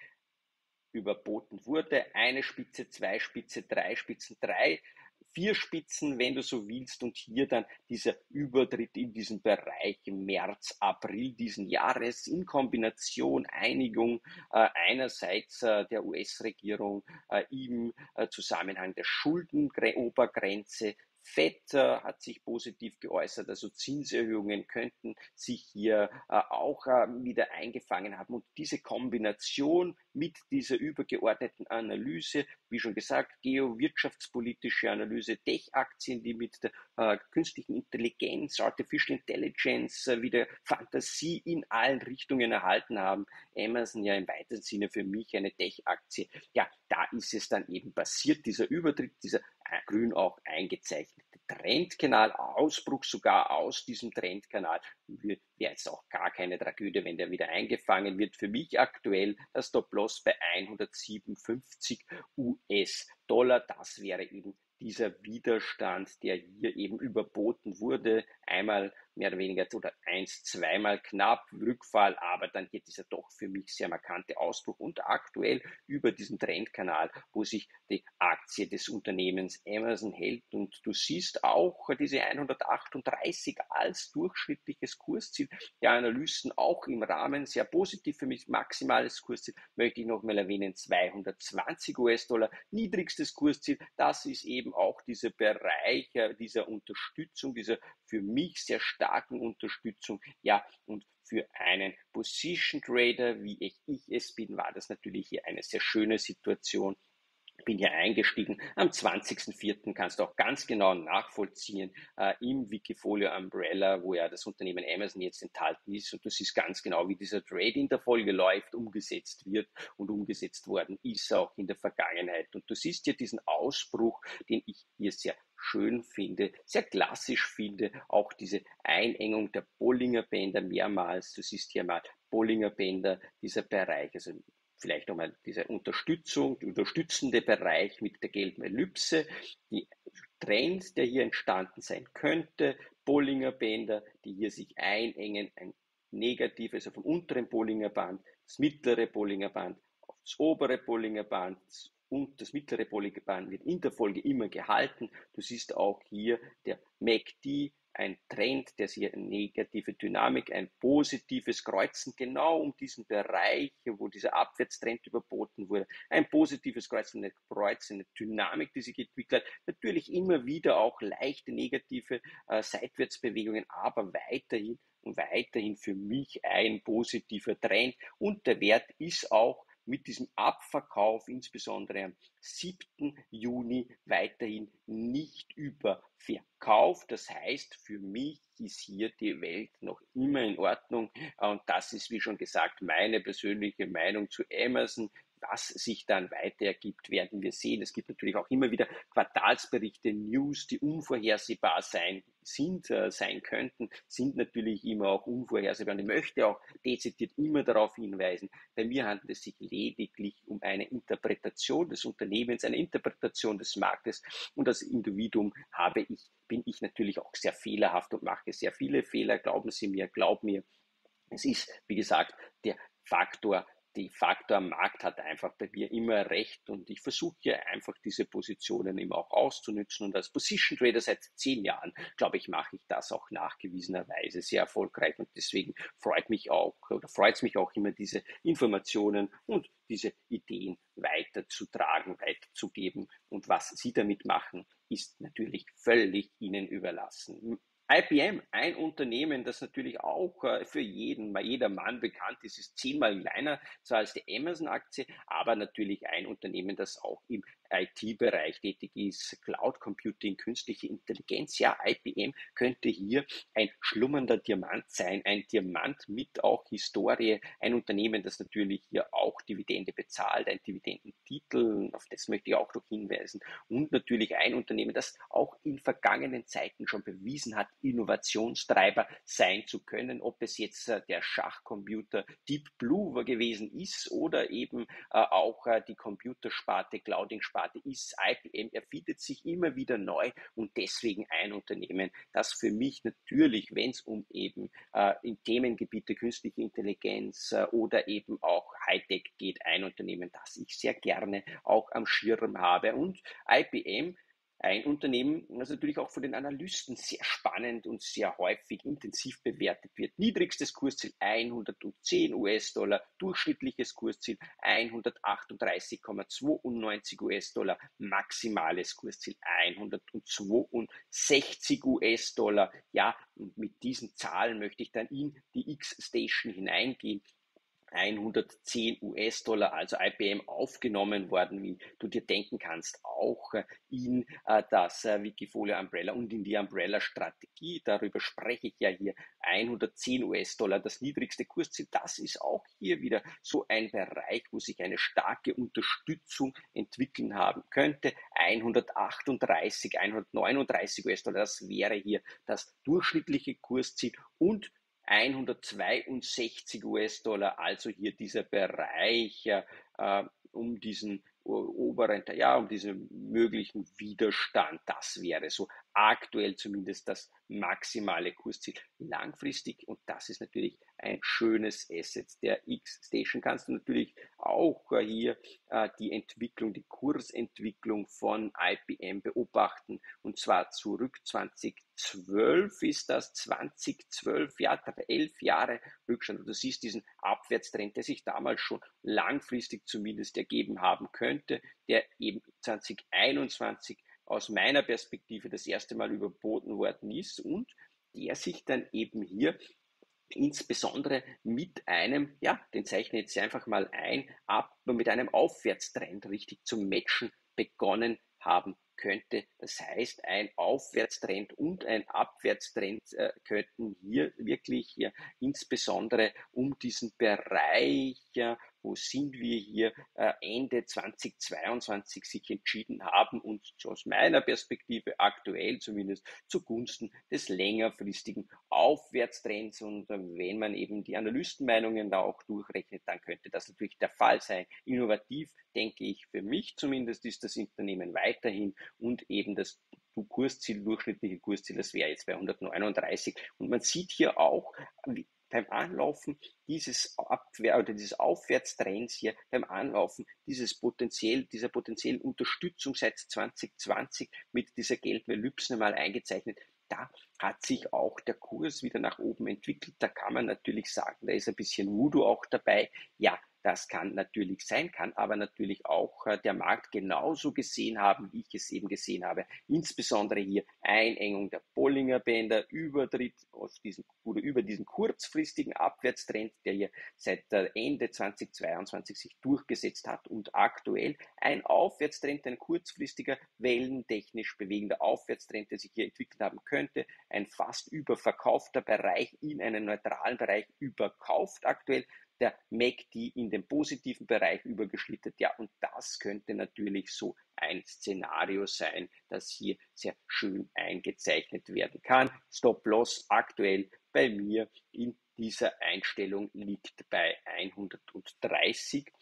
überboten wurde. Eine Spitze, zwei Spitze, drei Spitzen, drei, vier Spitzen, wenn du so willst, und hier dann dieser Übertritt in diesen Bereich im März, April diesen Jahres in Kombination Einigung äh, einerseits äh, der U S-Regierung äh, im äh, Zusammenhang der Schuldenobergrenze. Fed äh, hat sich positiv geäußert, also Zinserhöhungen könnten sich hier äh, auch äh, wieder eingefangen haben. Und diese Kombination mit dieser übergeordneten Analyse, wie schon gesagt, geowirtschaftspolitische Analyse, Tech-Aktien, die mit der äh, künstlichen Intelligenz, Artificial Intelligence äh, wieder Fantasie in allen Richtungen erhalten haben. Amazon ja im weitesten Sinne für mich eine Tech-Aktie. Ja, da ist es dann eben passiert, dieser Übertritt, dieser äh, grün auch eingezeichnete Trendkanal, Ausbruch sogar aus diesem Trendkanal. Wäre jetzt auch gar keine Tragödie, wenn der wieder eingefangen wird. Für mich aktuell das Stop-Loss bei hundertsiebenundfünfzig U S-Dollar. Das wäre eben dieser Widerstand, der hier eben überboten wurde. Einmal mehr oder weniger oder eins, zweimal knapp Rückfall, aber dann hier dieser doch für mich sehr markante Ausbruch und aktuell über diesen Trendkanal, wo sich die Aktie des Unternehmens Amazon hält. Und du siehst auch diese hundertachtunddreißig als durchschnittliches Kursziel der Analysten, auch im Rahmen sehr positiv für mich. Maximales Kursziel möchte ich nochmal erwähnen, zweihundertzwanzig U S-Dollar. Niedrigstes Kursziel, das ist eben auch dieser Bereich dieser Unterstützung, dieser für mich sehr starken Unterstützung. Ja, und für einen Position Trader, wie ich, ich es bin, war das natürlich hier eine sehr schöne Situation. Bin hier eingestiegen. Am zwanzigsten vierten kannst du auch ganz genau nachvollziehen äh, im Wikifolio Umbrella, wo ja das Unternehmen Amazon jetzt enthalten ist. Und du siehst ganz genau, wie dieser Trade in der Folge läuft, umgesetzt wird und umgesetzt worden ist auch in der Vergangenheit. Und du siehst hier diesen Ausbruch, den ich hier sehr schön finde, sehr klassisch finde, auch diese Einengung der Bollinger Bänder mehrmals. Du siehst hier mal Bollinger Bänder, dieser Bereich, also vielleicht nochmal diese Unterstützung, der unterstützende Bereich mit der gelben Ellipse, die Trend, der hier entstanden sein könnte, Bollinger Bänder, die hier sich einengen, ein negatives auf dem unteren Bollinger Band, das mittlere Bollinger Band auf das obere Bollinger Band und das mittlere Bollinger Band wird in der Folge immer gehalten. Du siehst auch hier der M A C D, ein Trend, der sich eine negative Dynamik, ein positives Kreuzen genau um diesen Bereich, wo dieser Abwärtstrend überboten wurde, ein positives Kreuzen, eine Kreuz, eine Dynamik, die sich entwickelt hat, natürlich immer wieder auch leichte negative äh, Seitwärtsbewegungen, aber weiterhin und weiterhin für mich ein positiver Trend und der Wert ist auch mit diesem Abverkauf, insbesondere am siebten Juni, weiterhin nicht überverkauft. Das heißt, für mich ist hier die Welt noch immer in Ordnung. Und das ist, wie schon gesagt, meine persönliche Meinung zu Amazon. Was sich dann weiter ergibt, werden wir sehen. Es gibt natürlich auch immer wieder Quartalsberichte, News, die unvorhersehbar sein sind, äh, sein könnten, sind natürlich immer auch unvorhersehbar. Und ich möchte auch dezidiert immer darauf hinweisen, bei mir handelt es sich lediglich um eine Interpretation des Unternehmens, eine Interpretation des Marktes und als Individuum habe ich, bin ich natürlich auch sehr fehlerhaft und mache sehr viele Fehler. Glauben Sie mir, glaub mir, es ist, wie gesagt, der Faktor, die Faktor Markt hat einfach bei mir immer recht und ich versuche hier einfach diese Positionen immer auch auszunützen und als Position Trader seit zehn Jahren, glaube ich, mache ich das auch nachgewiesenerweise sehr erfolgreich und deswegen freut mich auch oder freut es mich auch immer, diese Informationen und diese Ideen weiterzutragen, weiterzugeben und was Sie damit machen, ist natürlich völlig Ihnen überlassen. I B M, ein Unternehmen, das natürlich auch äh, für jeden, bei jeder Mann bekannt ist, ist zehnmal kleiner zwar als die Amazon-Aktie, aber natürlich ein Unternehmen, das auch im I T-Bereich tätig ist, Cloud Computing, künstliche Intelligenz. Ja, I B M könnte hier ein schlummernder Diamant sein, ein Diamant mit auch Historie, ein Unternehmen, das natürlich hier auch Dividende bezahlt, ein Dividendentitel, auf das möchte ich auch noch hinweisen und natürlich ein Unternehmen, das auch in vergangenen Zeiten schon bewiesen hat, Innovationstreiber sein zu können, ob es jetzt äh, der Schachcomputer Deep Blue gewesen ist oder eben äh, auch äh, die Computersparte, Clouding-Sparte ist. I B M erfindet sich immer wieder neu und deswegen ein Unternehmen, das für mich natürlich, wenn es um eben äh, in Themengebiete künstliche Intelligenz äh, oder eben auch Hightech geht, ein Unternehmen, das ich sehr gerne auch am Schirm habe. Und I B M, ein Unternehmen, das natürlich auch von den Analysten sehr spannend und sehr häufig intensiv bewertet wird. Niedrigstes Kursziel hundertzehn US-Dollar, durchschnittliches Kursziel hundertachtunddreißig Komma zweiundneunzig US-Dollar, maximales Kursziel hundertzweiundsechzig US-Dollar. Ja, und mit diesen Zahlen möchte ich dann in die X-Station hineingehen. hundertzehn US-Dollar, also I B M aufgenommen worden, wie du dir denken kannst, auch in äh, das äh, Wikifolio Umbrella und in die Umbrella-Strategie. Darüber spreche ich ja hier. hundertzehn US-Dollar, das niedrigste Kursziel. Das ist auch hier wieder so ein Bereich, wo sich eine starke Unterstützung entwickeln haben könnte. hundertachtunddreißig, hundertneununddreißig US-Dollar, das wäre hier das durchschnittliche Kursziel und hundertzweiundsechzig US-Dollar, also hier dieser Bereich äh, um diesen oberen, ja, um diesen möglichen Widerstand. Das wäre so aktuell zumindest das maximale Kursziel. Langfristig, und das ist natürlich ein schönes Asset der X-Station, kannst du natürlich auch äh, hier äh, die Entwicklung, die Kursentwicklung von I B M beobachten, und zwar zurück zweitausendzwölf ist das, zweitausendzwölf, ja, elf Jahre Rückstand. Du siehst diesen Abwärtstrend, der sich damals schon langfristig zumindest ergeben haben könnte, der eben zwanzig einundzwanzig aus meiner Perspektive das erste Mal überboten worden ist und der sich dann eben hier insbesondere mit einem, ja, den zeichne ich jetzt einfach mal ein, ab, mit einem Aufwärtstrend richtig zu matchen begonnen haben könnte. Das heißt, ein Aufwärtstrend und ein Abwärtstrend äh, könnten hier wirklich hier insbesondere um diesen Bereich, ja, wo sind wir hier, äh, Ende zweitausendzweiundzwanzig sich entschieden haben und aus meiner Perspektive aktuell zumindest zugunsten des längerfristigen Aufwärtstrends. Und äh, wenn man eben die Analystenmeinungen da auch durchrechnet, dann könnte das natürlich der Fall sein. Innovativ, denke ich, für mich zumindest ist das Unternehmen weiterhin und eben das Kursziel, durchschnittliche Kursziel, das wäre jetzt bei hundertneununddreißig. Und man sieht hier auch, wie beim Anlaufen dieses Abwehr oder dieses Aufwärtstrends hier, beim Anlaufen dieses potenziell, dieser potenziellen Unterstützung seit zwanzig zwanzig mit dieser gelben Ellipse mal eingezeichnet, da hat sich auch der Kurs wieder nach oben entwickelt. Da kann man natürlich sagen, da ist ein bisschen Voodoo auch dabei. Ja, das kann natürlich sein, kann aber natürlich auch äh, der Markt genauso gesehen haben, wie ich es eben gesehen habe. Insbesondere hier Einengung der Bollinger Bänder, Übertritt aus diesem, oder über diesen kurzfristigen Abwärtstrend, der hier seit äh, Ende zweitausendzweiundzwanzig sich durchgesetzt hat und aktuell ein Aufwärtstrend, ein kurzfristiger, wellentechnisch bewegender Aufwärtstrend, der sich hier entwickelt haben könnte, ein fast überverkaufter Bereich in einen neutralen Bereich überkauft aktuell, der M A C D in den positiven Bereich übergeschlittert. Ja, und das könnte natürlich so ein Szenario sein, das hier sehr schön eingezeichnet werden kann. Stop-Loss aktuell bei mir in dieser Einstellung liegt bei hundertdreißig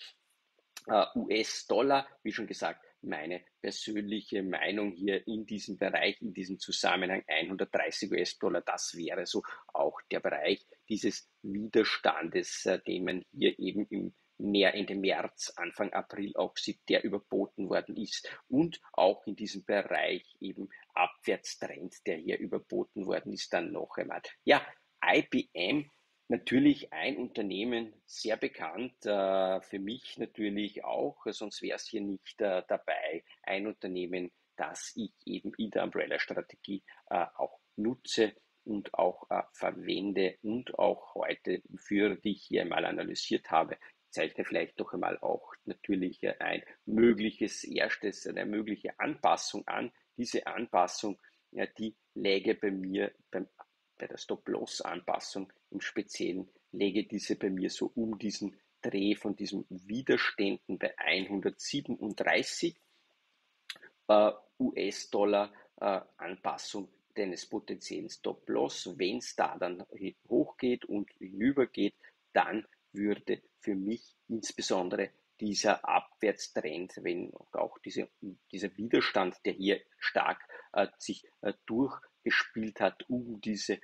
äh, US-Dollar. Wie schon gesagt, meine persönliche Meinung hier in diesem Bereich, in diesem Zusammenhang hundertdreißig US-Dollar, das wäre so auch der Bereich dieses Widerstandes, äh, den man hier eben im mehr Ende März, Anfang April auch sieht, der überboten worden ist und auch in diesem Bereich eben Abwärtstrend, der hier überboten worden ist, dann noch einmal. Ja, I B M, natürlich ein Unternehmen, sehr bekannt, äh, für mich natürlich auch, sonst wäre es hier nicht äh, dabei. Ein Unternehmen, das ich eben in der Umbrella-Strategie äh, auch nutze und auch äh, verwende und auch heute für dich hier einmal analysiert habe. Ich zeichne vielleicht doch einmal auch natürlich ein mögliches erstes, eine mögliche Anpassung an. Diese Anpassung, ja, die läge bei mir beim bei der Stop-Loss-Anpassung im Speziellen läge diese bei mir so um diesen Dreh von diesen Widerständen bei hundertsiebenunddreißig äh, US-Dollar äh, Anpassung deines potenziellen Stop-Loss. Wenn es da dann hochgeht und hinübergeht, dann würde für mich insbesondere dieser Abwärtstrend, wenn auch diese, dieser Widerstand, der hier stark äh, sich äh, durchgespielt hat, um diese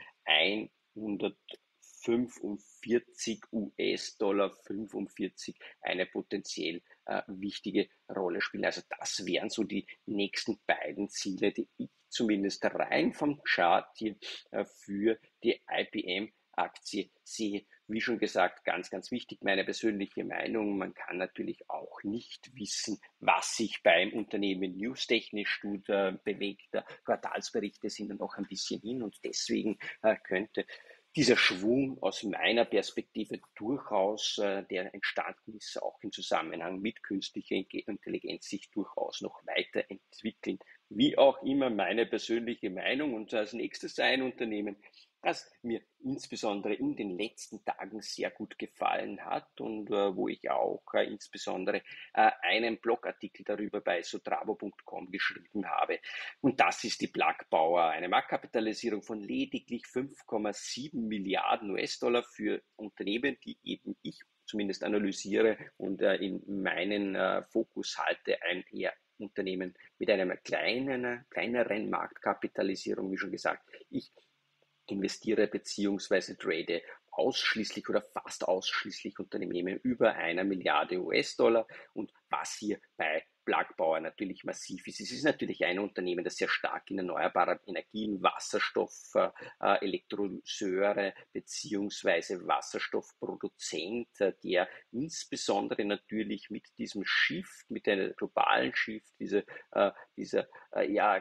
hundertfünfundvierzig US-Dollar fünfundvierzig eine potenziell äh, wichtige Rolle spielen. Also das wären so die nächsten beiden Ziele, die ich zumindest rein vom Chart hier äh, für die I B M-Aktie sehe. Wie schon gesagt, ganz, ganz wichtig, meine persönliche Meinung. Man kann natürlich auch nicht wissen, was sich beim Unternehmen newstechnisch tut, äh, bewegt. Quartalsberichte sind dann noch ein bisschen hin und deswegen äh, könnte dieser Schwung aus meiner Perspektive durchaus, äh, der entstanden ist, auch im Zusammenhang mit künstlicher Intelligenz sich durchaus noch weiterentwickeln. Wie auch immer meine persönliche Meinung. Und als nächstes ein Unternehmen, das mir insbesondere in den letzten Tagen sehr gut gefallen hat und äh, wo ich auch äh, insbesondere äh, einen Blogartikel darüber bei sotravo punkt com geschrieben habe. Und das ist die Plug Power, eine Marktkapitalisierung von lediglich fünf Komma sieben Milliarden U S-Dollar für Unternehmen, die eben ich zumindest analysiere und äh, in meinen äh, Fokus halte, ein eher Unternehmen mit einer kleinen, kleineren Marktkapitalisierung, wie schon gesagt. Ich investiere beziehungsweise trade ausschließlich oder fast ausschließlich Unternehmen über einer Milliarde U S-Dollar und was hier bei Plug Power natürlich massiv ist. Es ist natürlich ein Unternehmen, das sehr stark in erneuerbare Energien, Wasserstoff, äh, Elektrolyseure beziehungsweise Wasserstoffproduzent, äh, der insbesondere natürlich mit diesem Shift, mit der globalen Shift, diese, äh, dieser äh, ja,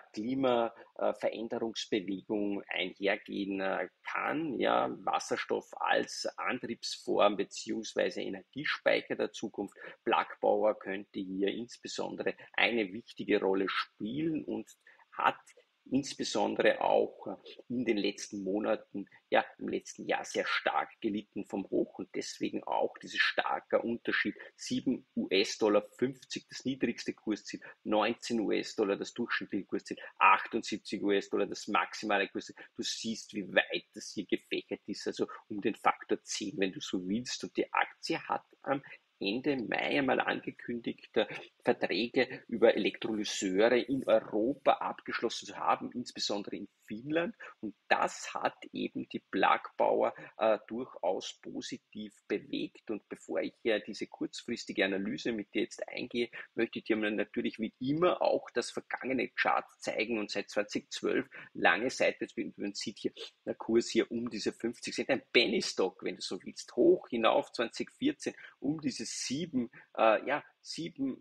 Klimaveränderungsbewegung einhergehen äh, kann. Ja, Wasserstoff als Antriebsform beziehungsweise Energiespeicher der Zukunft. Plug Power könnte hier insbesondere eine wichtige Rolle spielen und hat insbesondere auch in den letzten Monaten, ja, im letzten Jahr sehr stark gelitten vom Hoch und deswegen auch dieser starke Unterschied. sieben US-Dollar fünfzig das niedrigste Kursziel, neunzehn US-Dollar das durchschnittliche Kursziel, achtundsiebzig US-Dollar das maximale Kursziel. Du siehst, wie weit das hier gefächert ist, also um den Faktor zehn, wenn du so willst. Und die Aktie hat am Ende Mai einmal angekündigt, Verträge über Elektrolyseure in Europa abgeschlossen zu haben, insbesondere in Finnland. Und das hat eben die Plug Power äh, durchaus positiv bewegt. Und bevor ich äh, diese kurzfristige Analyse mit dir jetzt eingehe, möchte ich dir natürlich wie immer auch das vergangene Chart zeigen. Und seit zweitausendzwölf lange Zeit, jetzt man sieht hier der Kurs hier um diese fünfzig Cent, ein Penny Stock, wenn du so willst, hoch hinauf zweitausendvierzehn um diese sieben, äh, ja, sieben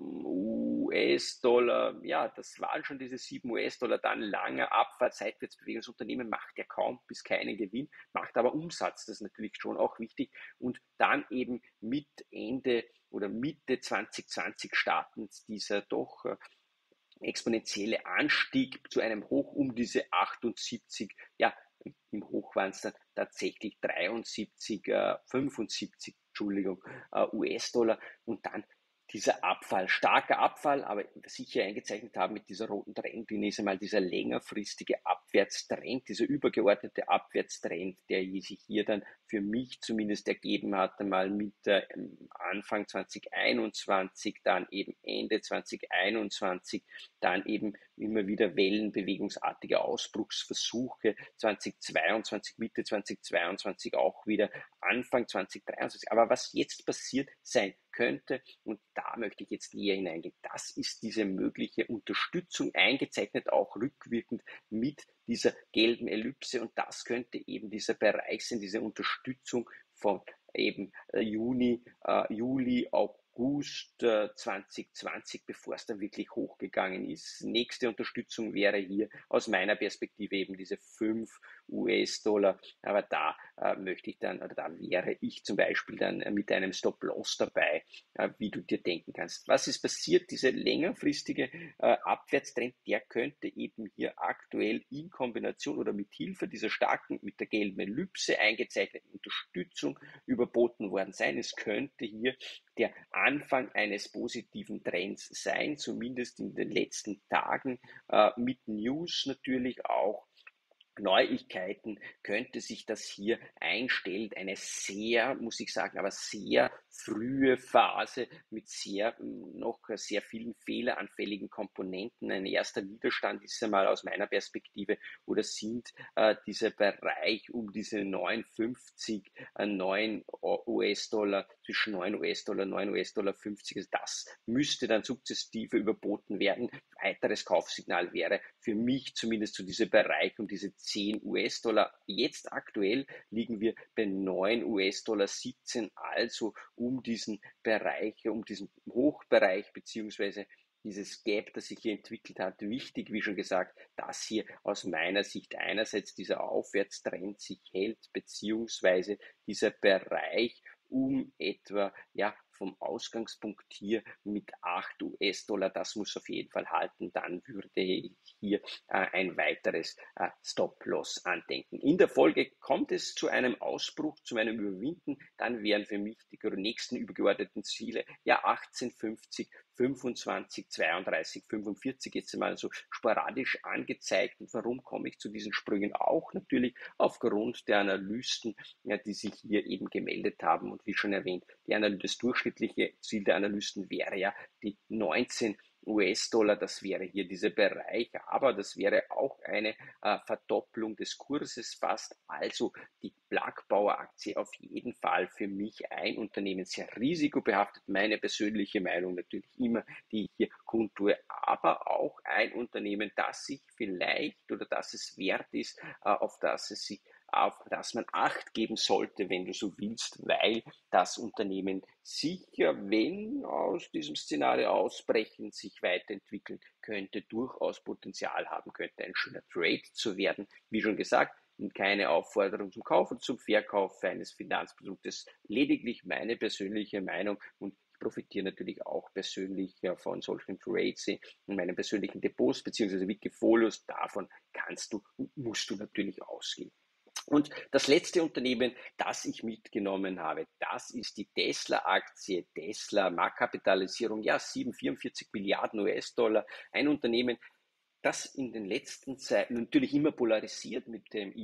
U S-Dollar, ja, das waren schon diese sieben U S-Dollar, dann langer Abfahrt, Seitwärtsbewegung. Das Unternehmen macht ja kaum bis keinen Gewinn, macht aber Umsatz, das ist natürlich schon auch wichtig. Und dann eben mit Ende oder Mitte zwanzig zwanzig starten dieser doch äh, exponentielle Anstieg zu einem Hoch um diese achtundsiebzig, ja, im Hoch waren es dann tatsächlich dreiundsiebzig, äh, fünfundsiebzig, Entschuldigung, äh, U S-Dollar und dann dieser Abfall, starker Abfall, aber was ich hier eingezeichnet habe mit dieser roten Trendlinie ist einmal dieser längerfristige Abwärtstrend, dieser übergeordnete Abwärtstrend, der sich hier dann für mich zumindest ergeben hat, einmal mit äh, Anfang zwanzig einundzwanzig, dann eben Ende zwanzig einundzwanzig, dann eben immer wieder wellenbewegungsartige Ausbruchsversuche, zwanzig zweiundzwanzig, Mitte zwanzig zweiundzwanzig auch wieder, Anfang zwanzig dreiundzwanzig. Aber was jetzt passiert sein könnte, und da möchte ich jetzt näher hineingehen, das ist diese mögliche Unterstützung, eingezeichnet auch rückwirkend mit dieser gelben Ellipse, und das könnte eben dieser Bereich sein, diese Unterstützung von eben äh, Juni, äh, Juli, August äh, zwanzig zwanzig, bevor es dann wirklich hochgegangen ist. Nächste Unterstützung wäre hier aus meiner Perspektive eben diese fünf U S-Dollar, aber da äh, möchte ich dann, oder da wäre ich zum Beispiel dann äh, mit einem Stop-Loss dabei, äh, wie du dir denken kannst. Was ist passiert? Diese längerfristige äh, Abwärtstrend, der könnte eben hier aktuell in Kombination oder mit Hilfe dieser starken, mit der gelben Ellipse eingezeichneten Unterstützung überboten worden sein. Es könnte hier der Anfang eines positiven Trends sein, zumindest in den letzten Tagen, äh, mit News natürlich auch Neuigkeiten könnte sich das hier einstellt. Eine sehr, muss ich sagen, aber sehr frühe Phase mit sehr, noch sehr vielen fehleranfälligen Komponenten. Ein erster Widerstand ist einmal aus meiner Perspektive oder sind äh, dieser Bereich um diese neunundfünfzig, äh, neun U S-Dollar, zwischen neun U S-Dollar, neun U S-Dollar fünfzig. Also das müsste dann sukzessive überboten werden. Weiteres Kaufsignal wäre für mich zumindest zu diesem Bereich um diese zehn U S-Dollar. Jetzt aktuell liegen wir bei neun U S-Dollar siebzehn, also um diesen Bereich, um diesen Hochbereich beziehungsweise dieses Gap, das sich hier entwickelt hat, wichtig, wie schon gesagt, dass hier aus meiner Sicht einerseits dieser Aufwärtstrend sich hält, beziehungsweise dieser Bereich um etwa, ja, vom Ausgangspunkt hier mit acht U S-Dollar, das muss auf jeden Fall halten, dann würde ich hier äh, ein weiteres äh, Stop-Loss andenken. In der Folge kommt es zu einem Ausbruch, zu einem Überwinden, dann wären für mich die nächsten übergeordneten Ziele ja achtzehn fünfzig, fünfundzwanzig, zweiunddreißig, fünfundvierzig jetzt einmal so sporadisch angezeigt. Und warum komme ich zu diesen Sprüngen? Auch natürlich aufgrund der Analysten, ja, die sich hier eben gemeldet haben. Und wie schon erwähnt, die Analyse, das durchschnittliche Ziel der Analysten wäre ja die neunzehn U S-Dollar, das wäre hier dieser Bereich, aber das wäre auch eine äh, Verdopplung des Kurses fast. Also die Plug Power Aktie auf jeden Fall für mich ein Unternehmen, sehr risikobehaftet, meine persönliche Meinung natürlich immer, die ich hier kundtue, aber auch ein Unternehmen, das sich vielleicht oder das es wert ist, äh, auf das es sich auf das man Acht geben sollte, wenn du so willst, weil das Unternehmen sicher, wenn aus diesem Szenario ausbrechen, sich weiterentwickeln könnte, durchaus Potenzial haben könnte, ein schöner Trade zu werden. Wie schon gesagt, keine Aufforderung zum Kauf und zum Verkauf eines Finanzproduktes, lediglich meine persönliche Meinung, und ich profitiere natürlich auch persönlich ja, von solchen Trades in meinen persönlichen Depots bzw. Wikifolios. Davon kannst du und musst du natürlich ausgehen. Und das letzte Unternehmen, das ich mitgenommen habe, das ist die Tesla-Aktie. Tesla, Marktkapitalisierung, ja, siebenhundertvierundvierzig Milliarden U S-Dollar. Ein Unternehmen, das in den letzten Zeiten natürlich immer polarisiert mit dem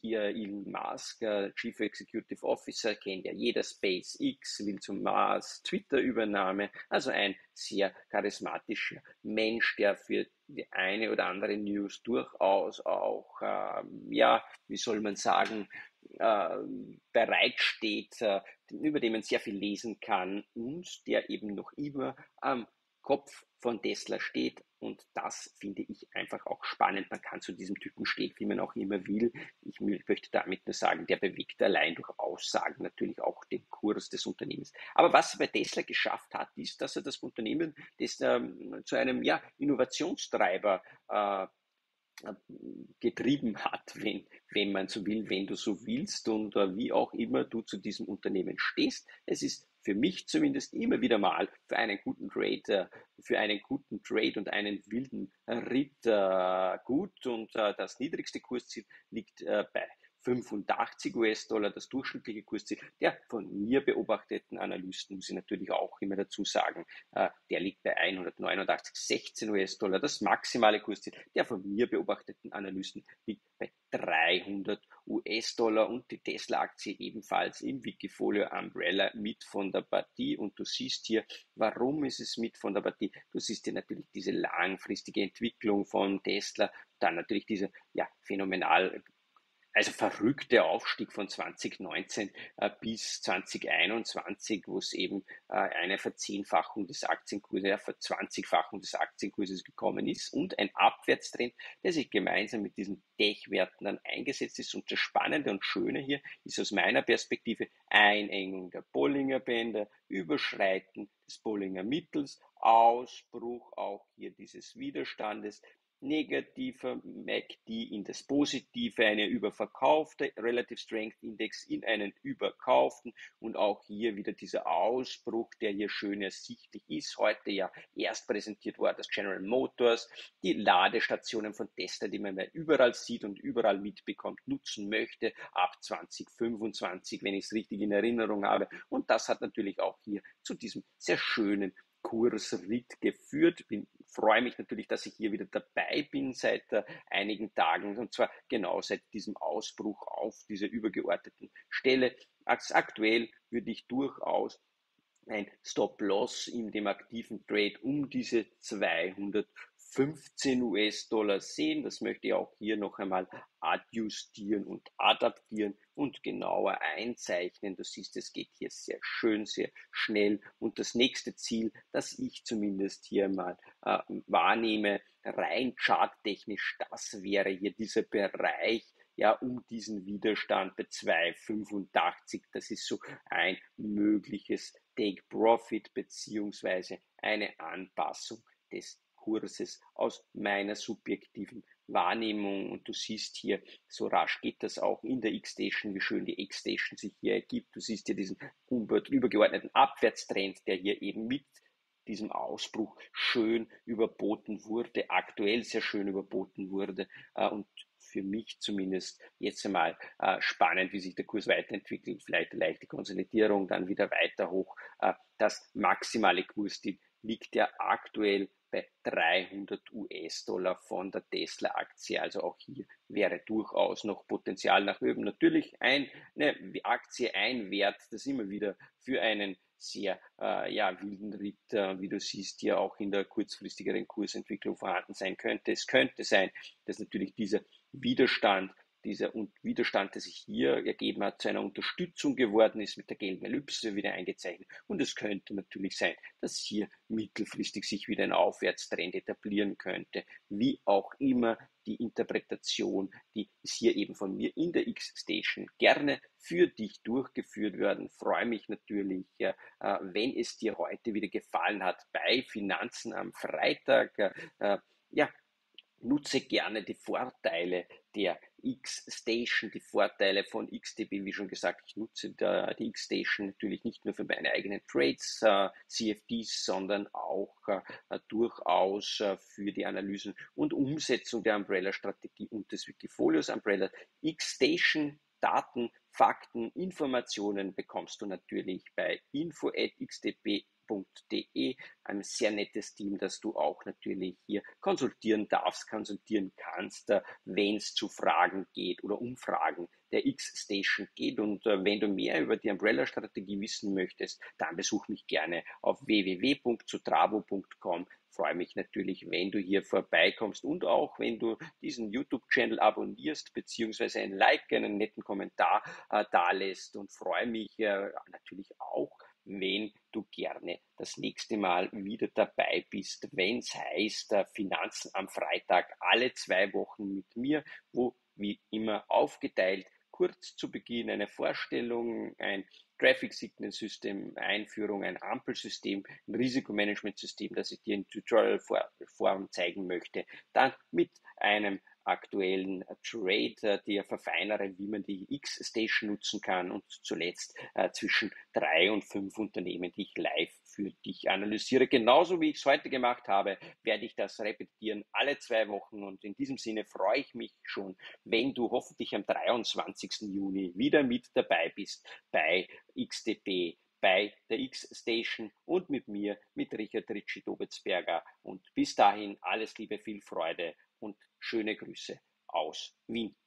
Elon Musk, äh, Chief Executive Officer, kennt ja jeder, SpaceX, will zum Mars, Twitter-Übernahme, also ein sehr charismatischer Mensch, der für die eine oder andere News durchaus auch, äh, ja, wie soll man sagen, äh, bereitsteht, äh, über den man sehr viel lesen kann und der eben noch immer am Kopf von Tesla steht, und das finde ich einfach auch spannend. Man kann zu diesem Typen stehen, wie man auch immer will. Ich möchte damit nur sagen, der bewegt allein durch Aussagen natürlich auch den Kurs des Unternehmens. Aber was er bei Tesla geschafft hat, ist, dass er das Unternehmen das, ähm, zu einem ja, Innovationstreiber äh, getrieben hat, wenn, wenn man so will, wenn du so willst und äh, wie auch immer du zu diesem Unternehmen stehst. Es ist für mich zumindest immer wieder mal für einen guten Trade, äh, für einen guten Trade und einen wilden Ritt äh, gut, und äh, das niedrigste Kursziel liegt äh, bei fünfundachtzig U S-Dollar, das durchschnittliche Kursziel der von mir beobachteten Analysten, muss ich natürlich auch immer dazu sagen, äh, der liegt bei hundertneunundachtzig Komma sechzehn U S-Dollar. Das maximale Kursziel der von mir beobachteten Analysten liegt bei dreihundert U S-Dollar, und die Tesla-Aktie ebenfalls im Wikifolio Umbrella mit von der Partie. Und du siehst hier, warum ist es mit von der Partie? Du siehst hier natürlich diese langfristige Entwicklung von Tesla, dann natürlich diese ja, phänomenal, also verrückte Aufstieg von zwanzig neunzehn äh, bis zwanzig einundzwanzig, wo es eben äh, eine Verzehnfachung des Aktienkurses, ja, Verzwanzigfachung des Aktienkurses gekommen ist und ein Abwärtstrend, der sich gemeinsam mit diesen Tech-Werten dann eingesetzt ist. Und das Spannende und Schöne hier ist aus meiner Perspektive Einengung der Bollinger Bänder, Überschreiten des Bollinger Mittels, Ausbruch auch hier dieses Widerstandes, negativer M A C D in das Positive, eine überverkaufte Relative Strength Index in einen überkauften, und auch hier wieder dieser Ausbruch, der hier schön ersichtlich ist. Heute ja erst präsentiert worden das General Motors, die Ladestationen von Tesla, die man ja überall sieht und überall mitbekommt, nutzen möchte, ab zwanzig fünfundzwanzig, wenn ich es richtig in Erinnerung habe. Und das hat natürlich auch hier zu diesem sehr schönen Kursritt geführt. Bin freue mich natürlich, dass ich hier wieder dabei bin seit äh, einigen Tagen, und zwar genau seit diesem Ausbruch auf dieser übergeordneten Stelle. Als aktuell würde ich durchaus ein Stop-Loss in dem aktiven Trade um diese zweihundertfünfzehn U S-Dollar sehen. Das möchte ich auch hier noch einmal adjustieren und adaptieren und genauer einzeichnen. Du siehst, es geht hier sehr schön, sehr schnell. Und das nächste Ziel, das ich zumindest hier mal äh, wahrnehme, rein charttechnisch, das wäre hier dieser Bereich, ja, um diesen Widerstand bei zwei Komma fünfundachtzig. Das ist so ein mögliches Take Profit beziehungsweise eine Anpassung des Kurses aus meiner subjektiven Wahrnehmung. Und du siehst hier, so rasch geht das auch in der X-Station, wie schön die X-Station sich hier ergibt. Du siehst hier diesen übergeordneten Abwärtstrend, der hier eben mit diesem Ausbruch schön überboten wurde, aktuell sehr schön überboten wurde und für mich zumindest jetzt einmal äh, spannend, wie sich der Kurs weiterentwickelt. Vielleicht eine leichte Konsolidierung, dann wieder weiter hoch. Äh, das maximale Kursziel liegt ja aktuell bei dreihundert U S-Dollar von der Tesla-Aktie. Also auch hier wäre durchaus noch Potenzial nach oben. Natürlich eine Aktie, ein Wert, das immer wieder für einen sehr äh, ja, wilden Ritt, äh, wie du siehst, hier auch in der kurzfristigeren Kursentwicklung vorhanden sein könnte. Es könnte sein, dass natürlich dieser Widerstand, dieser Widerstand, der sich hier ergeben hat, zu einer Unterstützung geworden ist, mit der gelben Ellipse wieder eingezeichnet. Und es könnte natürlich sein, dass hier mittelfristig sich wieder ein Aufwärtstrend etablieren könnte. Wie auch immer, die Interpretation, die ist hier eben von mir in der X-Station gerne für dich durchgeführt werden. Freue mich natürlich, äh, wenn es dir heute wieder gefallen hat bei Finanzen am Freitag. Äh, ja, nutze gerne die Vorteile der X-Station, die Vorteile von X T B, wie schon gesagt, ich nutze da die X-Station natürlich nicht nur für meine eigenen Trades, äh, C F Ds, sondern auch äh, durchaus äh, für die Analysen und Umsetzung der Umbrella-Strategie und des Wikifolios Umbrella. X-Station, Daten, Fakten, Informationen bekommst du natürlich bei info at x t b punkt d e, ein sehr nettes Team, das du auch natürlich hier konsultieren darfst, konsultieren kannst, wenn es zu Fragen geht oder um Fragen der X-Station geht. Und äh, wenn du mehr über die Umbrella-Strategie wissen möchtest, dann besuch mich gerne auf w w w punkt zutravo punkt com. Freue mich natürlich, wenn du hier vorbeikommst und auch, wenn du diesen YouTube-Channel abonnierst, beziehungsweise ein Like, einen netten Kommentar äh, da lässt, und freue mich äh, natürlich auch, wenn du gerne das nächste Mal wieder dabei bist, wenn es heißt äh, Finanzen am Freitag, alle zwei Wochen mit mir, wo wie immer aufgeteilt, kurz zu Beginn eine Vorstellung, ein Traffic Signal System, Einführung, ein Ampelsystem, ein Risikomanagementsystem, das ich dir in Tutorial-Form zeigen möchte, dann mit einem aktuellen Trade, die verfeinere, wie man die X-Station nutzen kann, und zuletzt äh, zwischen drei und fünf Unternehmen, die ich live für dich analysiere. Genauso wie ich es heute gemacht habe, werde ich das repetieren alle zwei Wochen, und in diesem Sinne freue ich mich schon, wenn du hoffentlich am dreiundzwanzigsten Juni wieder mit dabei bist bei X T P, bei der X-Station und mit mir, mit Richard Ritchie-Dobitzberger. Und bis dahin alles Liebe, viel Freude und schöne Grüße aus Wien.